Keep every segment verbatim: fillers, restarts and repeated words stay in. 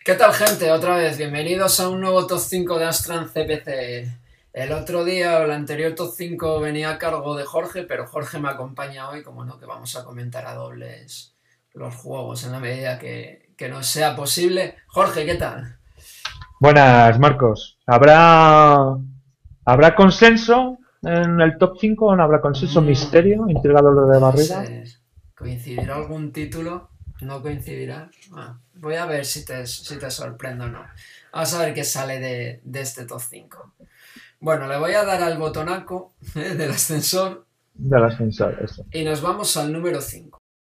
¿Qué tal, gente? Otra vez, bienvenidos a un nuevo top cinco de Astran C P C. El otro día, el anterior top cinco venía a cargo de Jorge, pero Jorge me acompaña hoy, como no, que vamos a comentar a dobles los juegos en la medida que, que nos sea posible. Jorge, ¿qué tal? Buenas, Marcos. ¿Habrá, ¿habrá consenso en el top cinco o no habrá consenso? Mm, Misterio, intrigado lo de no Barriga. sé, ¿coincidirá algún título? ¿No coincidirá? Ah, voy a ver si te, si te sorprendo o no. Vamos a ver qué sale de, de este top cinco. Bueno, le voy a dar al botonaco ¿eh? del ascensor Del ascensor, eso. y nos vamos al número cinco.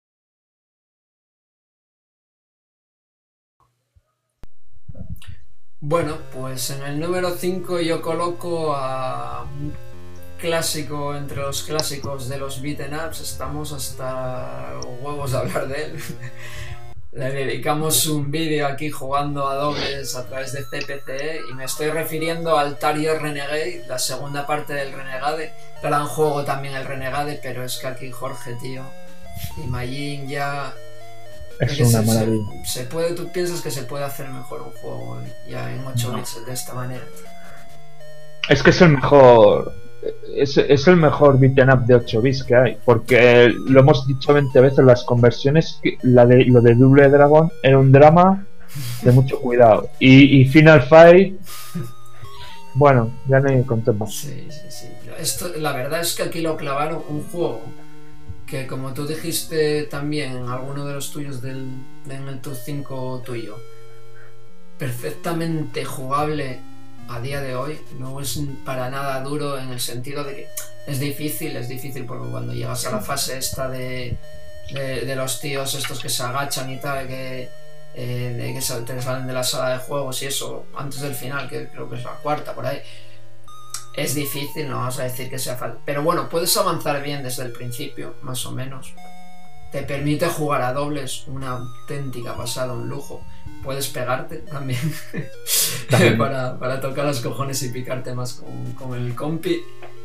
Bueno, pues en el número cinco yo coloco a un clásico entre los clásicos de los beaten ups. Estamos hasta los huevos de hablar de él. Le dedicamos un vídeo aquí jugando a dobles a través de C P C y me estoy refiriendo al Target Renegade, la segunda parte del Renegade. Gran juego también el Renegade, pero es que aquí Jorge, tío, y Majin ya... Es Se, una se, maravilla. se puede, tú piensas que se puede hacer mejor un juego ya en ocho No. bits de esta manera. Es que es el mejor. Es, es el mejor beaten up de ocho bits que hay. Porque lo hemos dicho veinte veces, las conversiones, la de, lo de Double Dragon era un drama de mucho cuidado. Y, y Final Fight, bueno, ya no hay contemos. Sí, sí, sí. Esto, la verdad es que aquí lo clavaron un juego que, como tú dijiste también en alguno de los tuyos del, en el top cinco tuyo, perfectamente jugable a día de hoy, no es para nada duro en el sentido de que es difícil, es difícil porque cuando llegas a la fase esta de, de, de los tíos estos que se agachan y tal, que, eh, de que te salen de la sala de juegos y eso, antes del final, que creo que es la cuarta por ahí, es difícil, no vamos a decir que sea fácil, pero bueno, puedes avanzar bien desde el principio, más o menos. Te permite jugar a dobles, una auténtica pasada, un lujo. Puedes pegarte también, También. para, para tocar los cojones y picarte más con, con el compi.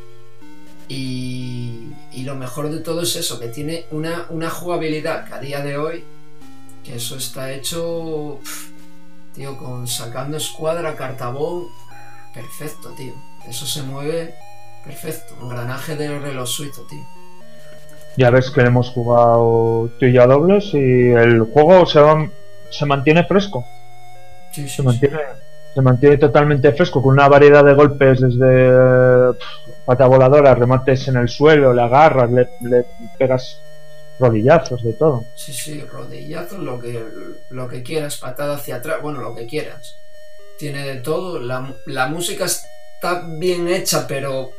Y, y lo mejor de todo es eso, que tiene una, una jugabilidad que a día de hoy, que eso está hecho, pff, tío, con sacando escuadra, cartabón, perfecto, tío. Eso se mueve perfecto, engranaje del reloj suizo, tío. Ya ves que hemos jugado tú y yo a dobles y el juego se, va, se mantiene fresco. Sí, Se sí, sí. mantiene, se mantiene totalmente fresco con una variedad de golpes desde pff, pata voladora, remates en el suelo, le agarras, le, le pegas rodillazos, de todo. Sí, sí, rodillazos, lo que, lo que quieras, patada hacia atrás, bueno, lo que quieras. Tiene de todo, la, la música está bien hecha, pero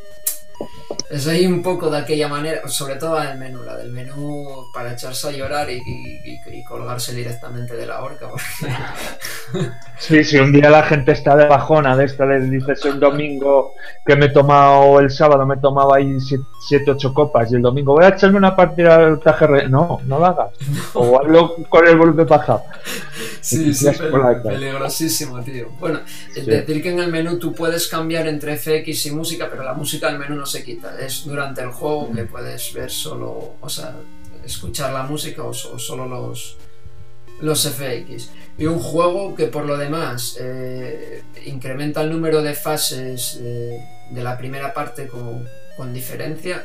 es ahí un poco de aquella manera, sobre todo la del menú, la del menú para echarse a llorar y, y, y, y colgarse directamente de la horca. Porque... Sí, si un día la gente está de bajona de esta, le dices un domingo que me he tomado el sábado, me he tomado ahí siete, ocho copas y el domingo voy a echarme una partida al K G R. No, no lo hagas. O hazlo con el golpe bajado. Sí, sí, pel peligrosísimo, tío. Bueno, es Sí. decir que en el menú tú puedes cambiar entre F X y música, pero la música del menú no se quita. Es durante el juego que puedes ver solo, o sea, escuchar la música o, o solo los, los F X. Y un juego que por lo demás eh, incrementa el número de fases eh, de la primera parte con, con diferencia.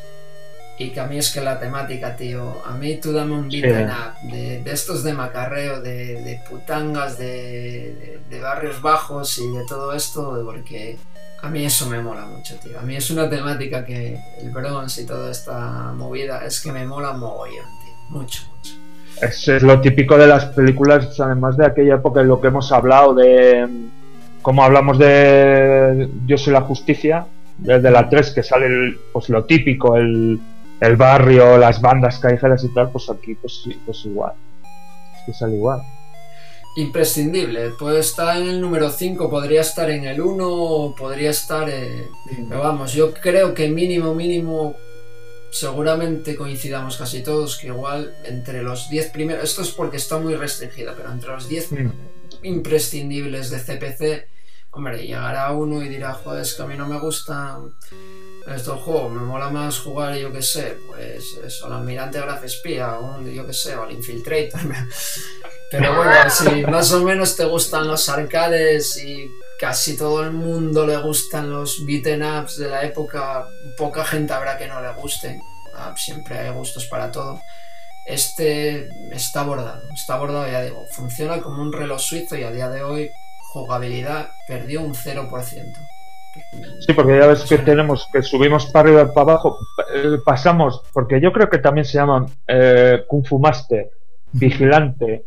Y que a mí es que la temática, tío, a mí tú dame un beat'em up de, de estos de macarreo, de, de putangas, de, de, de barrios bajos y de todo esto, porque a mí eso me mola mucho, tío. A mí es una temática que el bronze y toda esta movida es que me mola mogollón, tío. Mucho, mucho. Eso es lo típico de las películas, además de aquella época en lo que hemos hablado de... Como hablamos de Yo soy la justicia, desde la tres que sale el, pues lo típico, el... el barrio, las bandas callejeras y tal, pues aquí pues, pues igual. Es que sale igual. Imprescindible, puede estar en el número cinco, podría estar en el uno, podría estar... Eh... Pero vamos, yo creo que mínimo, mínimo, seguramente coincidamos casi todos, que igual entre los diez primeros... Esto es porque está muy restringida, pero entre los diez mm. imprescindibles de C P C, hombre, llegará uno y dirá, joder, es que a mí no me gusta... estos juegos, me mola más jugar, yo que sé, pues eso, al Almirante Graf Espía, o yo que sé, o al Infiltrator. Pero bueno, si más o menos te gustan los arcades y casi todo el mundo le gustan los beaten ups de la época, poca gente habrá que no le gusten. Ah, siempre hay gustos para todo. Este está abordado, está abordado, ya digo, funciona como un reloj suizo y a día de hoy jugabilidad perdió un cero por ciento. Sí, porque ya ves que tenemos que subimos para arriba y para abajo, eh, pasamos, porque yo creo que también se llaman eh, Kung Fu Master, Vigilante,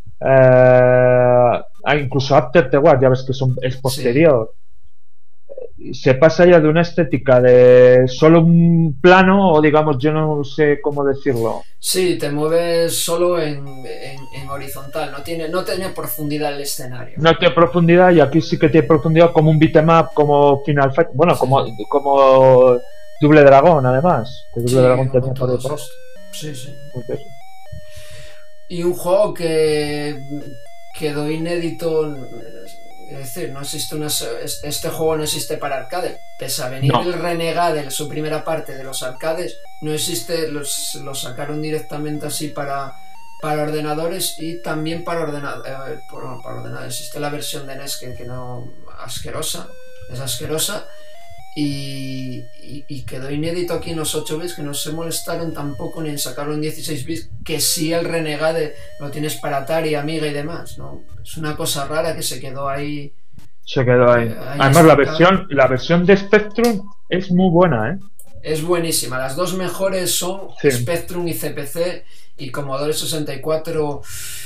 eh, incluso After the War, ya ves que son, es posterior. Sí. Se pasa ya de una estética de solo un plano, o digamos, yo no sé cómo decirlo. Sí, te mueves solo en, en, en horizontal, no tiene, no tiene profundidad el escenario. No tiene profundidad, y aquí sí que tiene profundidad, como un beat'em up, como Final Fight, bueno, sí. como, como Double Dragon, además. Que Double sí, Dragon tenía por detrás. Sí, sí. Entonces. Y un juego que quedó inédito. Es decir, no existe una, este juego no existe para arcade. Pese a venir no. el Renegade, su primera parte de los arcades, no existe, los, los sacaron directamente así para, para ordenadores y también para ordenadores. Eh, para, para ordenadores. Existe la versión de N E S que, que no, asquerosa, es asquerosa. Y, y, y quedó inédito aquí en los ocho bits, que no se molestaron tampoco ni en sacarlo en dieciséis bits, que sí el Renegade lo tienes para Atari, Amiga y demás, ¿no? Es una cosa rara que se quedó ahí. Se quedó ahí. Eh, ahí Además la versión, la versión de Spectrum es muy buena, ¿eh? Es buenísima. Las dos mejores son sí. Spectrum y C P C, y Commodore sesenta y cuatro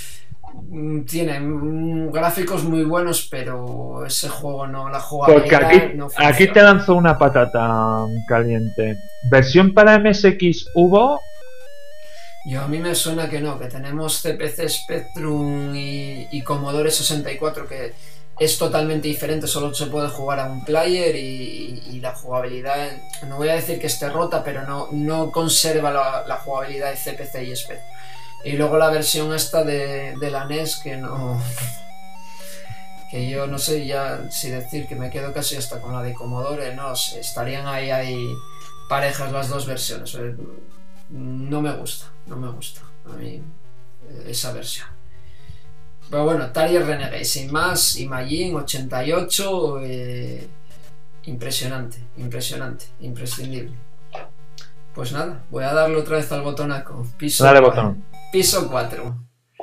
tienen gráficos muy buenos, pero ese juego no, la jugabilidad Porque aquí, no aquí te lanzo una patata caliente. ¿Versión para M S X hubo? Yo a mí me suena que no, que tenemos C P C, Spectrum y, y Commodore sesenta y cuatro, que es totalmente diferente, solo se puede jugar a un player y, y la jugabilidad, no voy a decir que esté rota, pero no, no conserva la, la jugabilidad de C P C y Spectrum. Y luego la versión esta de, de la N E S, que no... que yo no sé ya si decir, que me quedo casi hasta con la de Commodore, no sé, estarían ahí, ahí parejas las dos versiones. No me gusta, no me gusta a mí esa versión. Pero bueno, Atari Renegade, sin más, Imagine ochenta y ocho, eh, impresionante, impresionante, imprescindible. Pues nada, voy a darle otra vez al botonaco. Piso Dale botón. Piso cuatro.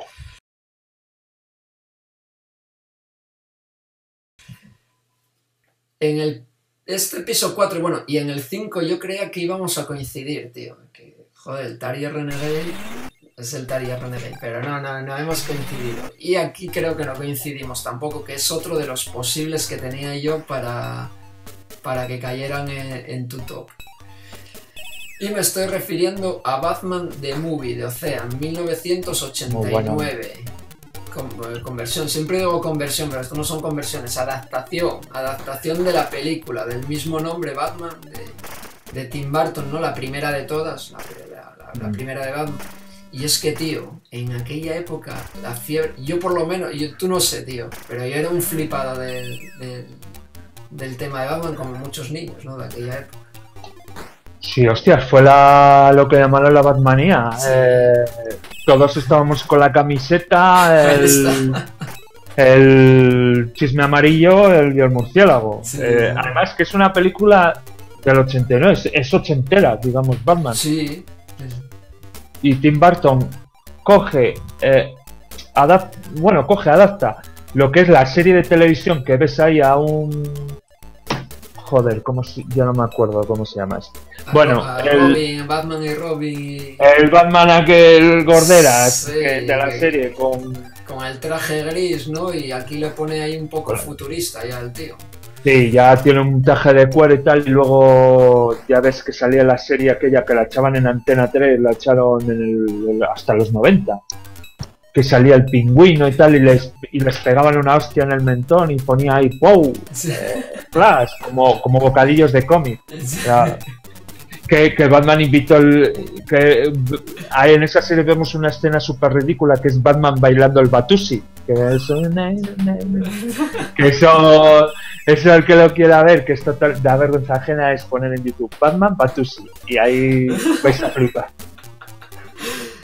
En el este piso cuatro, bueno, y en el cinco yo creía que íbamos a coincidir, tío. Que, joder, el Atari Renegade es el Atari Renegade, pero no, no, no hemos coincidido. Y aquí creo que no coincidimos tampoco, que es otro de los posibles que tenía yo para, para que cayeran en, en tu top. Y me estoy refiriendo a Batman The Movie de Ocean, mil novecientos ochenta y nueve. Con, conversión, siempre digo conversión, pero esto no son conversiones, adaptación, adaptación de la película del mismo nombre, Batman, de, de Tim Burton, ¿no? La primera de todas, la, la, la, la primera de Batman. Y es que, tío, en aquella época, la fiebre, yo por lo menos, yo, tú no sé, tío, pero yo era un flipado de, de, del tema de Batman, como muchos niños, ¿no? De aquella época. Sí, hostias, fue la, lo que llamaron la Batmanía. Sí. Eh, todos estábamos con la camiseta, el, el chisme amarillo el, y el murciélago. Sí, eh, además que es una película del ochenta y nueve, es, es ochentera, digamos, Batman. Sí. Y Tim Burton coge, eh, adapta, bueno, coge, adapta lo que es la serie de televisión que ves ahí a un... Joder, ¿cómo se... yo no me acuerdo cómo se llama este. A bueno, a el, Robin, Batman y Robin y... el Batman aquel gorderas sí, que, de la que, serie con... con el traje gris, ¿no? Y aquí le pone ahí un poco bueno. futurista ya el tío. Sí, ya tiene un traje de cuero y tal, y luego ya ves que salía la serie aquella que la echaban en Antena tres, la echaron en el, hasta los noventa. Que salía el pingüino y tal, y les, y les pegaban una hostia en el mentón y ponía ahí ¡wow! Sí. Eh, flash, como, como bocadillos de cómic. Sí. O sea, que, que Batman invitó el... que ahí en esa serie vemos una escena súper ridícula que es Batman bailando el Batusi. Que eso... que eso... Eso el que lo quiera ver, que es total... da vergüenza ajena, es poner en YouTube Batman Batusi. Y ahí vais a flipar.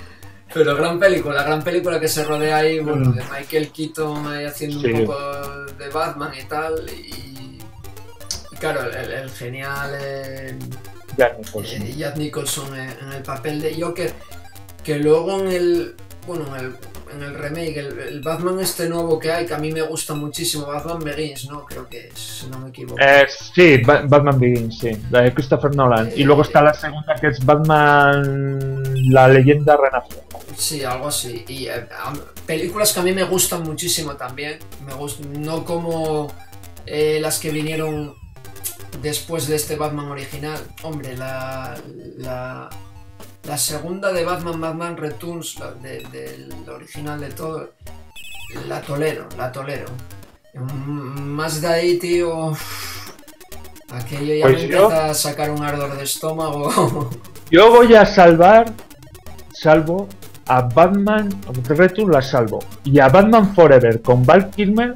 Pero gran película, gran película que se rodea ahí, bueno, Mm. de Michael Keaton ahí haciendo Sí. un poco de Batman y tal, y, y claro, el, el genial eh, Jack Nicholson. eh, Jack Nicholson en, en el papel de Joker, que luego en el, bueno, en el, en el remake, el, el Batman este nuevo que hay, que a mí me gusta muchísimo, Batman Begins, ¿no? Creo que es, si no me equivoco. Eh, sí, Ba- Batman Begins, sí, la de Christopher Nolan. Y luego está la segunda que es Batman, la leyenda renace. Sí, algo así. Y eh, am- películas que a mí me gustan muchísimo también. Me gust- no como eh, las que vinieron después de este Batman original. Hombre, la, la, la segunda de Batman, Batman Returns, la de- del original de todo, la tolero, la tolero. Mm, Más de ahí, tío, aquello ya Pues me yo- empieza a sacar un ardor de estómago. Yo voy a salvar, salvo a Batman Return, la salvo. Y a Batman Forever con Val Kilmer,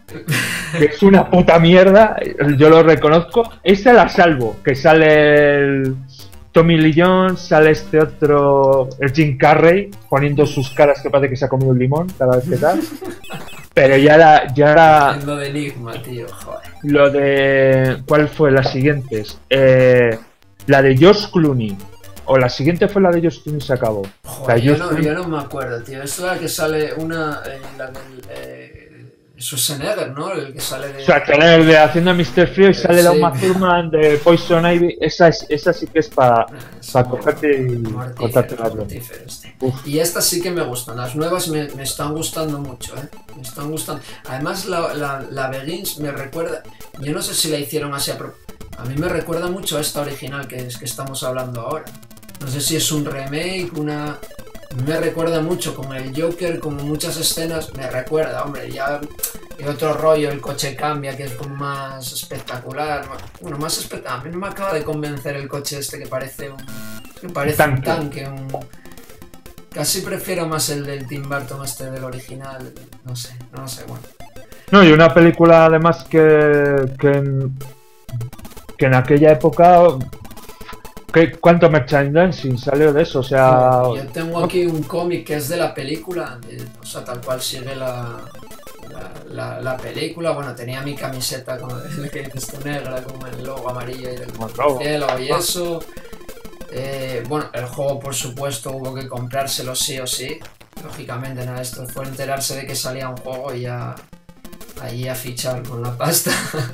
que es una puta mierda, yo lo reconozco. Esa la salvo, que sale el Tommy Lee Jones, sale este otro, el Jim Carrey, poniendo sus caras que parece que se ha comido un limón cada vez que tal. Pero ya era, ya era Lo de Enigma, tío, joder. lo de... ¿Cuál fue las siguientes? Eh, la de George Clooney. O la siguiente fue la de George Clooney, se acabó. Joder, La yo George no, Clooney- yo no me acuerdo, tío. Es la que sale una. Eh, la del. Eh, Schwarzenegger, ¿no? El que sale de. O sea, que sale de Hacienda mister Frío y sale la Sí. Uma Thurman de Poison Ivy. Esa, es, esa sí que es para Ah, es para muy cogerte y mortífero, cortarte las venas. mortífero este. Uf. Y estas sí que me gustan. Las nuevas me, me están gustando mucho, ¿eh? Me están gustando. Además, la, la, la Begins me recuerda. Yo no sé si la hicieron así a propósito. A mí me recuerda mucho a esta original que, es, que estamos hablando ahora. No sé si es un remake, una... Me recuerda mucho con el Joker, como muchas escenas, me recuerda, hombre, ya y otro rollo, el coche cambia, que es como más espectacular, más- bueno, más espectacular, a mí no me acaba de convencer el coche este que parece un, que parece un Tanque. tanque, un... Casi prefiero más el del Tim Burton este del original, no sé, no sé, bueno. No, y una película además que, que, en, que en aquella época... ¿qué, ¿Cuánto merchandising salió de eso? O sea... Yo tengo aquí un cómic que es de la película, de- o sea, tal cual sigue la, la, la- la película. Bueno, tenía mi camiseta con el que dices tú negra, con el logo amarillo y del Como el logo. cielo y eso. Eh, bueno, el juego, por supuesto, hubo que comprárselo sí o sí. Lógicamente, nada, esto fue enterarse de que salía un juego y ya ahí a fichar con la pasta.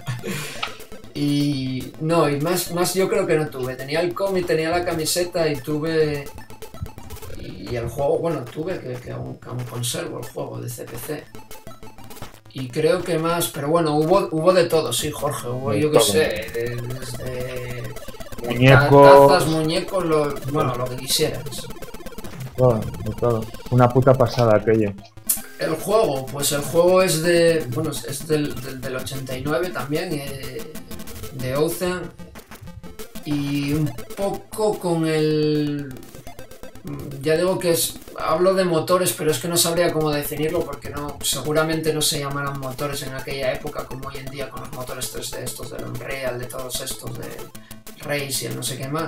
Y no, y más, más yo creo que no tuve. Tenía el cómic, tenía la camiseta y tuve. Y el juego, bueno, tuve que, que aún, que aún conservo el juego de C P C. Y creo que más, pero bueno, hubo, hubo de todo, sí, Jorge. Hubo, De yo qué todo. sé, de- desde. Muñecos. Tazas, muñecos, lo, bueno, lo que quisieras. Todo, de todo. Una puta pasada aquello. El juego, pues el juego es de. Bueno, es- es del, del, del ochenta y nueve también, eh, de Ocean. Y un poco con el. Ya digo que es. Hablo de motores, pero es que no sabría cómo definirlo porque no. Seguramente no se llamaran motores en aquella época como hoy en día con los motores tres D estos del Unreal, de todos estos, de Race y el no sé qué más.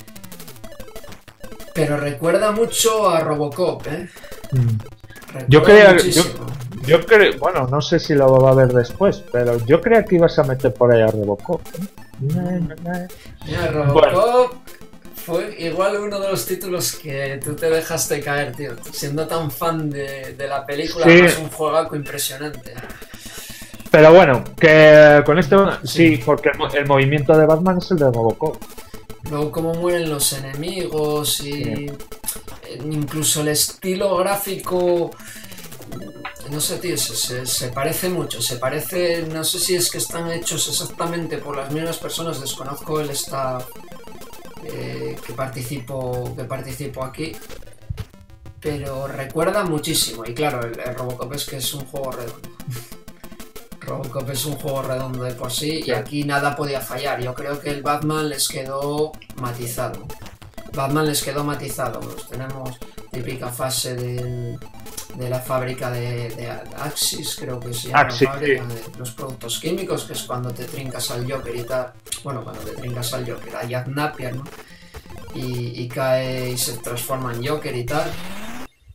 Pero recuerda mucho a Robocop, ¿eh? Mm. Recuerda Yo creía- muchísimo. Yo creo, bueno, no sé si lo va a ver después, pero yo creía que ibas a meter por ahí a Robocop. ¿eh? Mira, Robocop fue igual uno de los títulos que tú te dejaste caer, tío. Siendo tan fan de, de la película, Sí. además un juegaco impresionante. Pero bueno, que con este, sí, porque el, mo- el movimiento de Batman es el de Robocop. Luego cómo mueren los enemigos y Sí. incluso el estilo gráfico, no sé, tío, se, se- se parece mucho, se parece, no sé si es que están hechos exactamente por las mismas personas, desconozco el staff eh, que participo, que participo aquí, pero recuerda muchísimo, y claro, el, el Robocop es que es un juego redondo. Robocop es un juego redondo de por sí y aquí nada podía fallar. Yo creo que el Batman les quedó matizado. Batman les quedó matizado. Pues tenemos típica fase del- de la fábrica de, de Axis, creo que se llama Axis, la fábrica sí. de los productos químicos, que es cuando te trincas al Joker y tal. Bueno, cuando te trincas al Joker, a Jack Napier, ¿no? Y, y cae y se transforma en Joker y tal.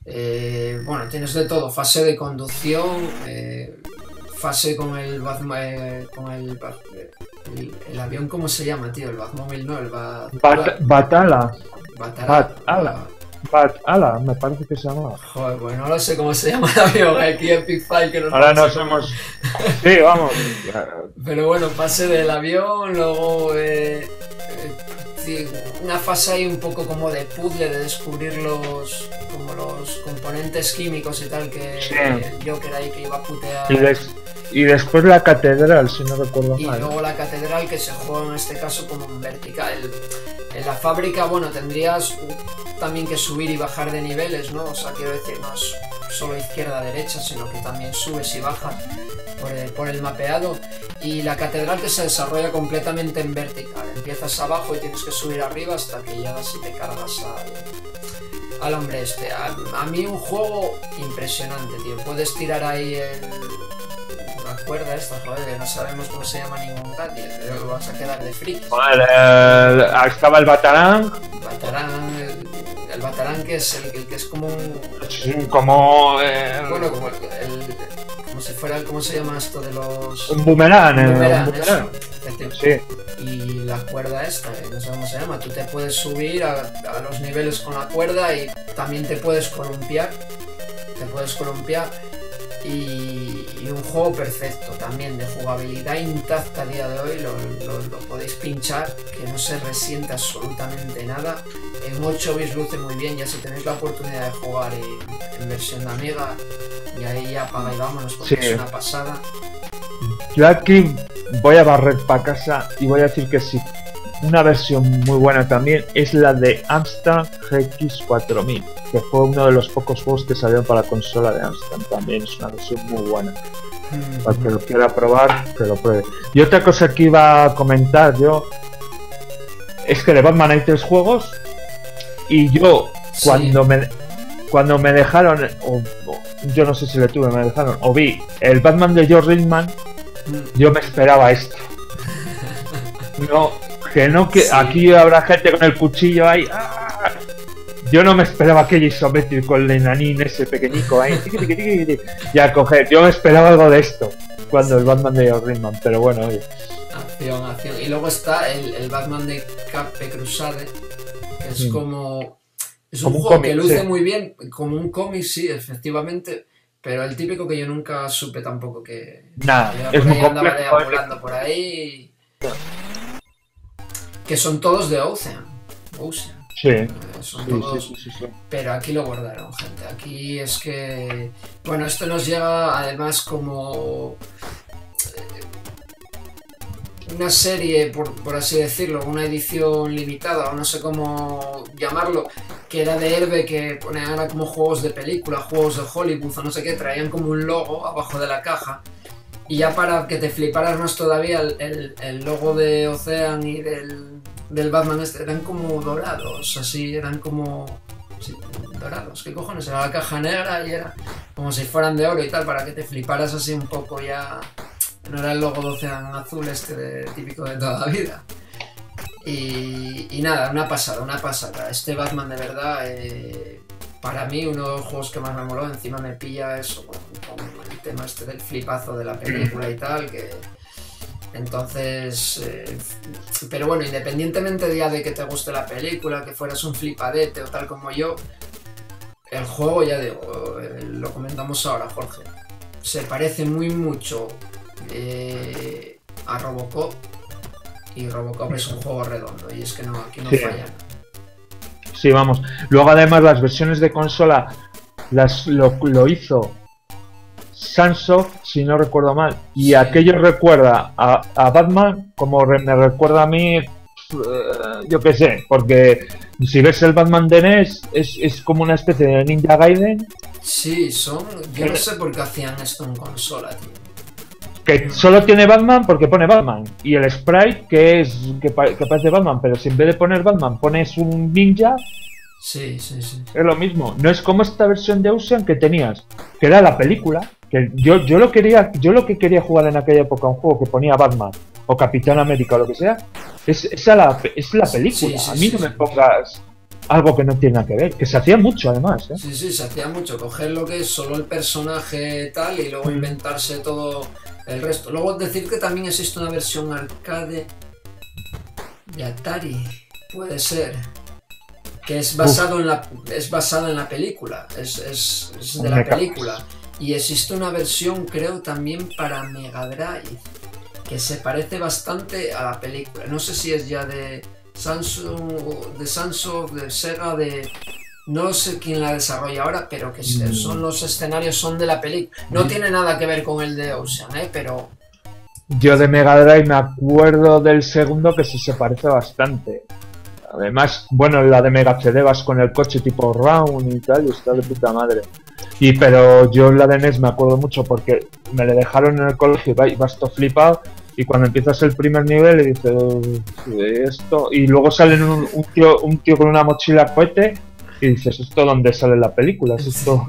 Eh, bueno, tienes de todo, fase de conducción, eh, fase con el, eh, con el, el, el avión, ¿cómo se llama, tío? El Batmóvil, no, el Bat... Bat Batala. Batara. Batala. Batala, me parece que se llama. Joder, pues no lo sé cómo se llama el avión aquí en Epic File, que no Ahora no somos... Sí, vamos. Pero bueno, fase del avión, luego... Eh, eh, sí, una fase ahí un poco como de puzzle, de descubrir los... como los componentes químicos y tal, que sí. El Joker ahí que iba a putear... Y, des y después la catedral, si no recuerdo y mal. Y luego la catedral, que se juega en este caso como en vertical. En la fábrica, bueno, tendrías también que subir y bajar de niveles, ¿no? O sea, quiero decir, no es solo izquierda-derecha, sino que también subes y bajas por el, por el mapeado. Y la catedral, que se desarrolla completamente en vertical. Empiezas abajo y tienes que subir arriba hasta que llegas y te cargas al, al hombre este. A, a mí un juego impresionante, tío. Puedes tirar ahí el... la cuerda esta, joder, no sabemos cómo se llama ningún gadget, pero vas a quedar de friki. Vale, eh, estaba el Batarang. Batarang, el, el Batarang que es el, el que es como un... como... Eh, bueno, como el, el... como si fuera, ¿cómo se llama esto de los...? Un boomerang, un boomerang, un boomerang. Eso, sí. Y la cuerda esta, no sé cómo se llama, tú te puedes subir a, a los niveles con la cuerda y también te puedes columpiar, te puedes columpiar. Y, y un juego perfecto también, de jugabilidad intacta a día de hoy, lo, lo, lo podéis pinchar, que no se resiente absolutamente nada. En ocho bits luce muy bien, ya si tenéis la oportunidad de jugar en, en versión de Amiga, y ahí ya apaga y vámonos, porque sí. Es una pasada. Yo aquí voy a barrer para casa y voy a decir que sí. Una versión muy buena también es la de Amstrad G X cuatro mil, que fue uno de los pocos juegos que salieron para la consola de Amstrad. También es una versión muy buena. Mm-hmm. Para que lo quiera probar, que lo pruebe. Y otra cosa que iba a comentar yo es que de Batman hay tres juegos y yo sí. cuando me cuando me dejaron, o, o yo no sé si le tuve, me dejaron, o vi el Batman de George Rickman, mm. yo me esperaba esto. No. Que no, que sí. Aquí habrá gente con el cuchillo ahí. ¡Ah! Yo no me esperaba aquello isométrico, el enanín ese pequeñico ahí. Y a coger. Yo me esperaba algo de esto cuando el Batman de Rickman, pero bueno, oye. Acción, acción. Y luego está el, el Batman de Cape Crusade, que es mm. como. Es un como juego un cómic, que luce sí. muy bien, como un cómic, sí, efectivamente. Pero el típico que yo nunca supe tampoco que. Nada, es muy andaba deambulando por ahí. Y... que son todos de Ocean. Ocean. Sí. Eh, son sí, todos, sí, sí, sí, sí. Pero aquí lo guardaron, gente. Aquí es que... Bueno, esto nos llega además como... una serie, por, por así decirlo, una edición limitada, o no sé cómo llamarlo, que era de Herbe, que ponían ahora como juegos de película, juegos de Hollywood o no sé qué, traían como un logo abajo de la caja. Y ya para que te fliparas más todavía, el, el, el logo de Ocean y del, del Batman este eran como dorados, así, eran como... Sí, dorados, ¿qué cojones? Era la caja negra y era como si fueran de oro y tal, para que te fliparas así un poco ya... No era el logo de Ocean azul este de, típico de toda la vida. Y, y nada, una pasada, una pasada. Este Batman de verdad... Eh, para mí uno de los juegos que más me moló, encima me pilla eso, bueno, con el tema este del flipazo de la película y tal, que entonces, eh, pero bueno, independientemente ya de que te guste la película, que fueras un flipadete o tal como yo, el juego, ya digo, eh, lo comentamos ahora, Jorge, se parece muy mucho eh, a Robocop, y Robocop es un juego redondo, y es que no, aquí no sí. falla nada. Sí, vamos. Luego además las versiones de consola las lo, lo hizo Sunsoft, si no recuerdo mal. Y sí. aquello recuerda a, a Batman como re, me recuerda a mí, uh, yo qué sé, porque si ves el Batman de N E S es, es como una especie de Ninja Gaiden. Sí, son... Yo no sé por qué hacían esto en consola, tío. Que solo tiene Batman porque pone Batman. Y el sprite que es que, pa que parece Batman, pero si en vez de poner Batman pones un ninja. Sí, sí, sí. Es lo mismo. No es como esta versión de Ocean que tenías, que era la película. Que yo, yo lo quería, yo lo que quería jugar en aquella época, un juego que ponía Batman o Capitán América o lo que sea, es, es, la, es la película. Sí, sí, a mí sí, no sí. me pongas algo que no tiene nada que ver, que se hacía mucho además, ¿eh? Sí, sí, se hacía mucho, coger lo que es solo el personaje tal y luego Mm. inventarse todo el resto. Luego decir que también existe una versión arcade de Atari, puede ser, que es basado en la es basada en la película, es, es, es de la Mecha. película. Y existe una versión, creo, también para Mega Drive, que se parece bastante a la película. No sé si es ya de Samsung, de Samsung, de Sega, de... No sé quién la desarrolla ahora, pero que Mm. son los escenarios son de la película. No tiene nada que ver con el de Ocean, ¿eh? Pero... Yo de Mega Drive me acuerdo del segundo que sí se parece bastante. Además, bueno, la de Mega C D vas con el coche tipo round y tal, y está de puta madre. Y pero yo en la de N E S me acuerdo mucho porque me le dejaron en el colegio y vas todo flipado, y cuando empiezas el primer nivel y dices esto, y luego sale un, un tío un tío con una mochila cohete y dices, ¿esto dónde sale en la película? ¿Es esto?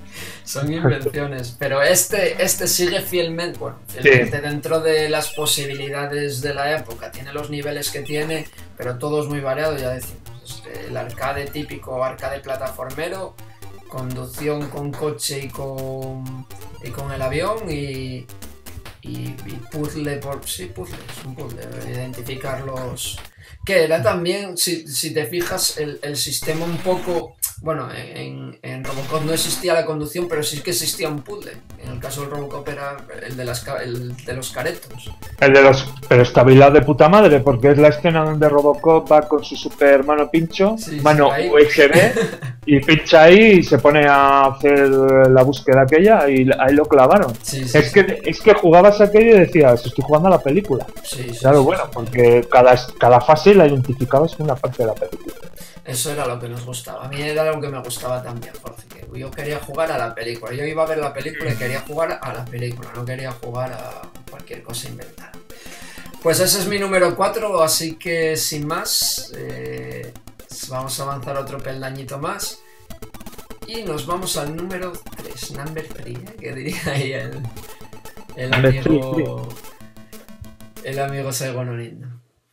Son invenciones, pero este, este sigue fielmente, bueno, fielmente Sí. dentro de las posibilidades de la época. Tiene los niveles que tiene, pero todo es muy variado, ya decimos. Este, el arcade típico, arcade plataformero, conducción con coche y con, y con el avión y, y, y puzzle por... Sí, puzzle, es un puzzle, identificar los... Que era también, si, si te fijas, el, el sistema un poco... Bueno, en, en Robocop no existía la conducción, pero sí que existía un puzzle. En el caso del Robocop era el de, las, el de los caretos. El de los... Pero estabilidad de puta madre, porque es la escena donde Robocop va con su super mano pincho, Sí, mano sí, ahí. U S B, y pincha ahí y se pone a hacer la búsqueda aquella y ahí lo clavaron. Sí, sí, Es sí. que, es que jugabas aquello y decías, estoy jugando a la película. Sí, sí, Claro, sí, bueno, sí. porque cada, cada fase la identificabas con una parte de la película. Eso era lo que nos gustaba. A mí era lo que me gustaba también, Jorge. Que yo quería jugar a la película. Yo iba a ver la película y quería jugar a la película. No quería jugar a cualquier cosa inventada. Pues ese es mi número cuatro, así que sin más, eh, vamos a avanzar otro peldañito más. Y nos vamos al número tres, number three, ¿eh? Que diría ahí el, el Number three, amigo... El amigo Saigon Onindo.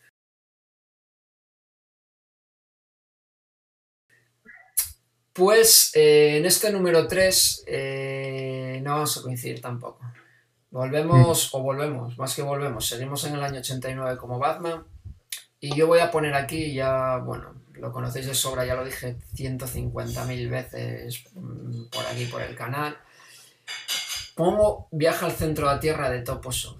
Pues eh, en este número tres eh, no vamos a coincidir tampoco. Volvemos, o volvemos, más que volvemos, seguimos en el año ochenta y nueve como Batman. Y yo voy a poner aquí, ya, bueno, lo conocéis de sobra, ya lo dije ciento cincuenta mil veces por aquí, por el canal. Pongo Viaja al centro de la Tierra de Topo South.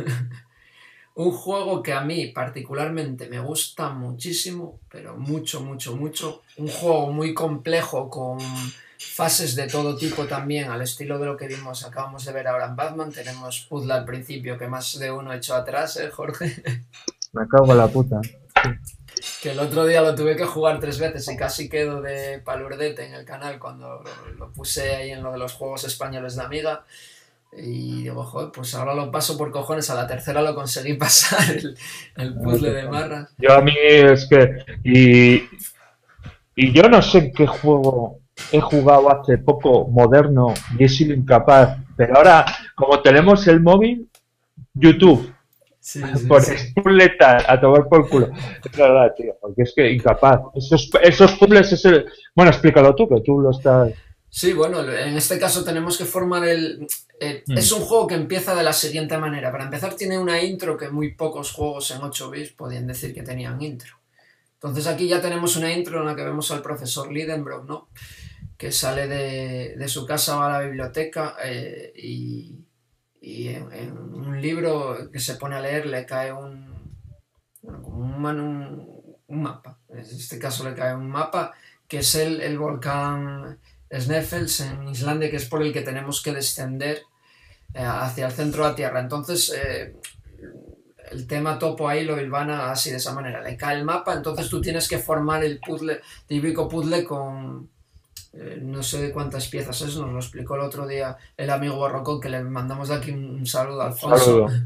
Un juego que a mí particularmente me gusta muchísimo, pero mucho, mucho, mucho. Un juego muy complejo con fases de todo tipo también, al estilo de lo que vimos, acabamos de ver ahora en Batman. Tenemos puzzle al principio que más de uno echó atrás, ¿eh, Jorge? Me cago en la puta. Que el otro día lo tuve que jugar tres veces y casi quedo de palurdete en el canal cuando lo, lo puse ahí en lo de los juegos españoles de Amiga. Y digo, joder, pues ahora lo paso por cojones. A la tercera lo conseguí pasar el, el puzzle de marras. Yo a mí es que... Y, y yo no sé en qué juego he jugado hace poco moderno y he sido incapaz. Pero ahora, como tenemos el móvil, YouTube, Sí, sí, por sí. puzzle tal, a tomar por culo. Es verdad, tío, porque es que incapaz. Esos, esos puzzles es el... Bueno, explícalo tú, que tú lo estás... Sí, bueno, en este caso tenemos que formar el... Eh, mm. Es un juego que empieza de la siguiente manera. Para empezar tiene una intro que muy pocos juegos en ocho bits podían decir que tenían intro. Entonces aquí ya tenemos una intro en la que vemos al profesor Lidenbrock, ¿no? Que sale de, de su casa, va a la biblioteca eh, y, y en, en un libro que se pone a leer le cae un... Bueno, como un, un, un mapa. En este caso le cae un mapa que es el, el volcán Sneffels en Islandia, que es por el que tenemos que descender eh, hacia el centro de la Tierra. Entonces eh, el tema topo ahí lo hilvana así de esa manera. Le cae el mapa, entonces tú tienes que formar el puzzle, típico puzzle con eh, no sé de cuántas piezas es, nos lo explicó el otro día el amigo Barrocón, que le mandamos de aquí un, un saludo a Alfonso. Saludo.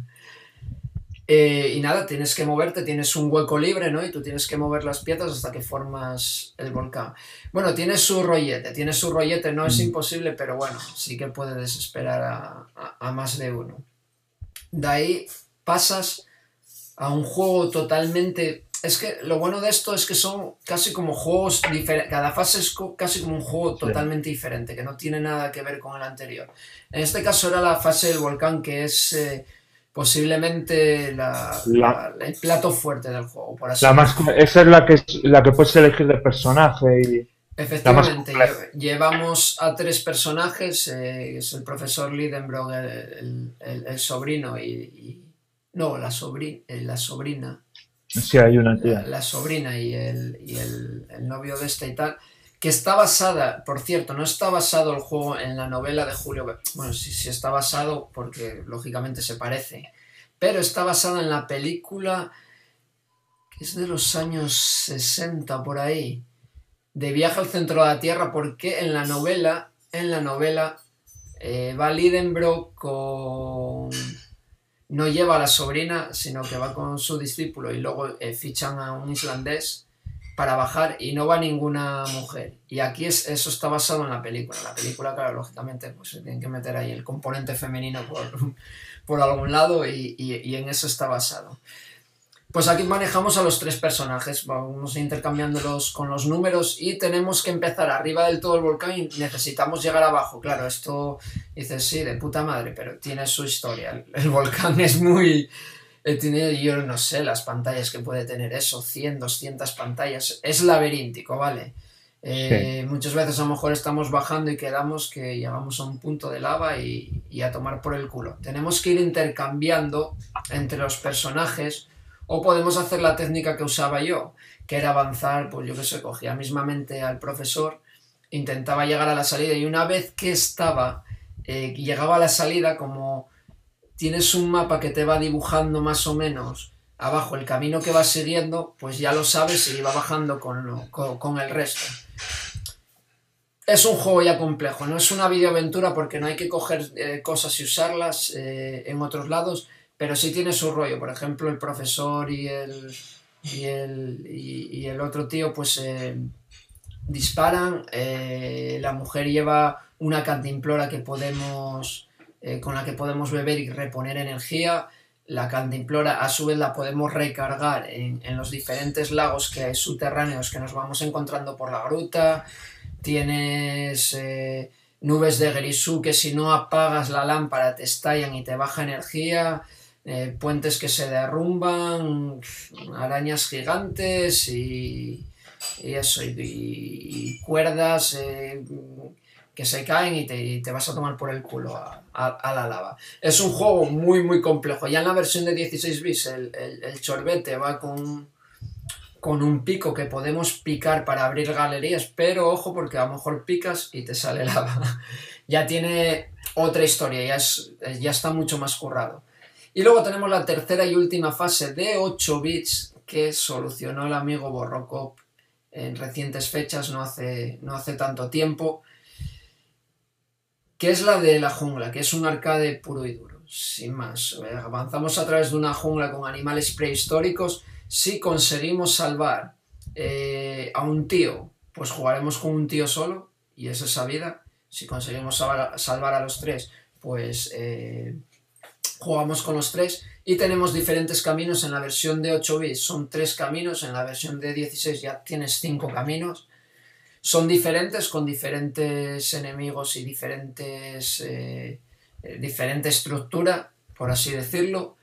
Eh, y nada, tienes que moverte, tienes un hueco libre, ¿no? Y tú tienes que mover las piezas hasta que formas el volcán. Bueno, tiene su rollete, tiene su rollete, no es imposible, pero bueno, sí que puede desesperar a, a, a más de uno. De ahí pasas a un juego totalmente... es que lo bueno de esto es que son casi como juegos diferentes. Cada fase es co casi como un juego totalmente sí. diferente, que no tiene nada que ver con el anterior. En este caso era la fase del volcán, que es eh, posiblemente la, la, la, el plato fuerte del juego, por así la más, esa es la que, la que puedes elegir de personaje y... Efectivamente, llevamos a tres personajes, eh, es el profesor Lidenbrock, el, el, el, el sobrino y, y... No, la, sobri, eh, la sobrina. Sí, hay una tía. La, la sobrina y, el, y el, el novio de esta y tal, que está basada, por cierto, no está basado el juego en la novela de Julio Verne. Bueno, sí, sí está basado porque lógicamente se parece, pero está basada en la película que es de los años sesenta por ahí, de Viaje al centro de la Tierra, porque en la novela, en la novela eh, va Lidenbrock con... no lleva a la sobrina, sino que va con su discípulo y luego eh, fichan a un islandés para bajar y no va ninguna mujer. Y aquí es, eso está basado en la película. La película, claro, lógicamente, pues se tienen que meter ahí el componente femenino por, por algún lado y, y, y en eso está basado. Pues aquí manejamos a los tres personajes, vamos intercambiándolos con los números y tenemos que empezar arriba del todo el volcán y necesitamos llegar abajo. Claro, esto dices, sí, de puta madre, pero tiene su historia. El, el volcán es muy... Eh, tiene, yo no sé, las pantallas que puede tener eso, cien, doscientas pantallas. Es laberíntico, ¿vale? Eh, sí. Muchas veces a lo mejor estamos bajando y quedamos que llegamos a un punto de lava y, y a tomar por el culo. Tenemos que ir intercambiando entre los personajes. O podemos hacer la técnica que usaba yo, que era avanzar, pues yo qué sé, cogía mismamente al profesor, intentaba llegar a la salida y una vez que estaba, eh, llegaba a la salida, como tienes un mapa que te va dibujando más o menos abajo el camino que vas siguiendo, pues ya lo sabes y va bajando con, con, con el resto. Es un juego ya complejo, no es una videoaventura porque no hay que coger eh, cosas y usarlas eh, en otros lados, pero sí tiene su rollo. Por ejemplo, el profesor y el, y el, y, y el otro tío pues eh, disparan, eh, la mujer lleva una cantimplora que podemos, eh, con la que podemos beber y reponer energía. La cantimplora a su vez la podemos recargar en, en los diferentes lagos que hay subterráneos que nos vamos encontrando por la gruta. Tienes... Eh, nubes de grisú que si no apagas la lámpara te estallan y te baja energía. Eh, puentes que se derrumban, arañas gigantes y, y eso, y, y cuerdas eh, que se caen y te, y te vas a tomar por el culo a, a, a la lava. Es un juego muy muy complejo. Ya en la versión de dieciséis bits el, el, el chorbete va con, con un pico que podemos picar para abrir galerías, pero ojo porque a lo mejor picas y te sale lava. Ya tiene otra historia, ya, es, ya está mucho más currado. Y luego tenemos la tercera y última fase de ocho bits que solucionó el amigo Borrokop en recientes fechas, no hace, no hace tanto tiempo, que es la de la jungla, que es un arcade puro y duro, sin más. Avanzamos a través de una jungla con animales prehistóricos. Si conseguimos salvar eh, a un tío, pues jugaremos con un tío solo, y es esa vida. Si conseguimos salvar, salvar a los tres, pues... Eh, jugamos con los tres y tenemos diferentes caminos. En la versión de ocho bits son tres caminos, en la versión de dieciséis ya tienes cinco caminos. Son diferentes, con diferentes enemigos y diferentes eh, diferente estructura, por así decirlo.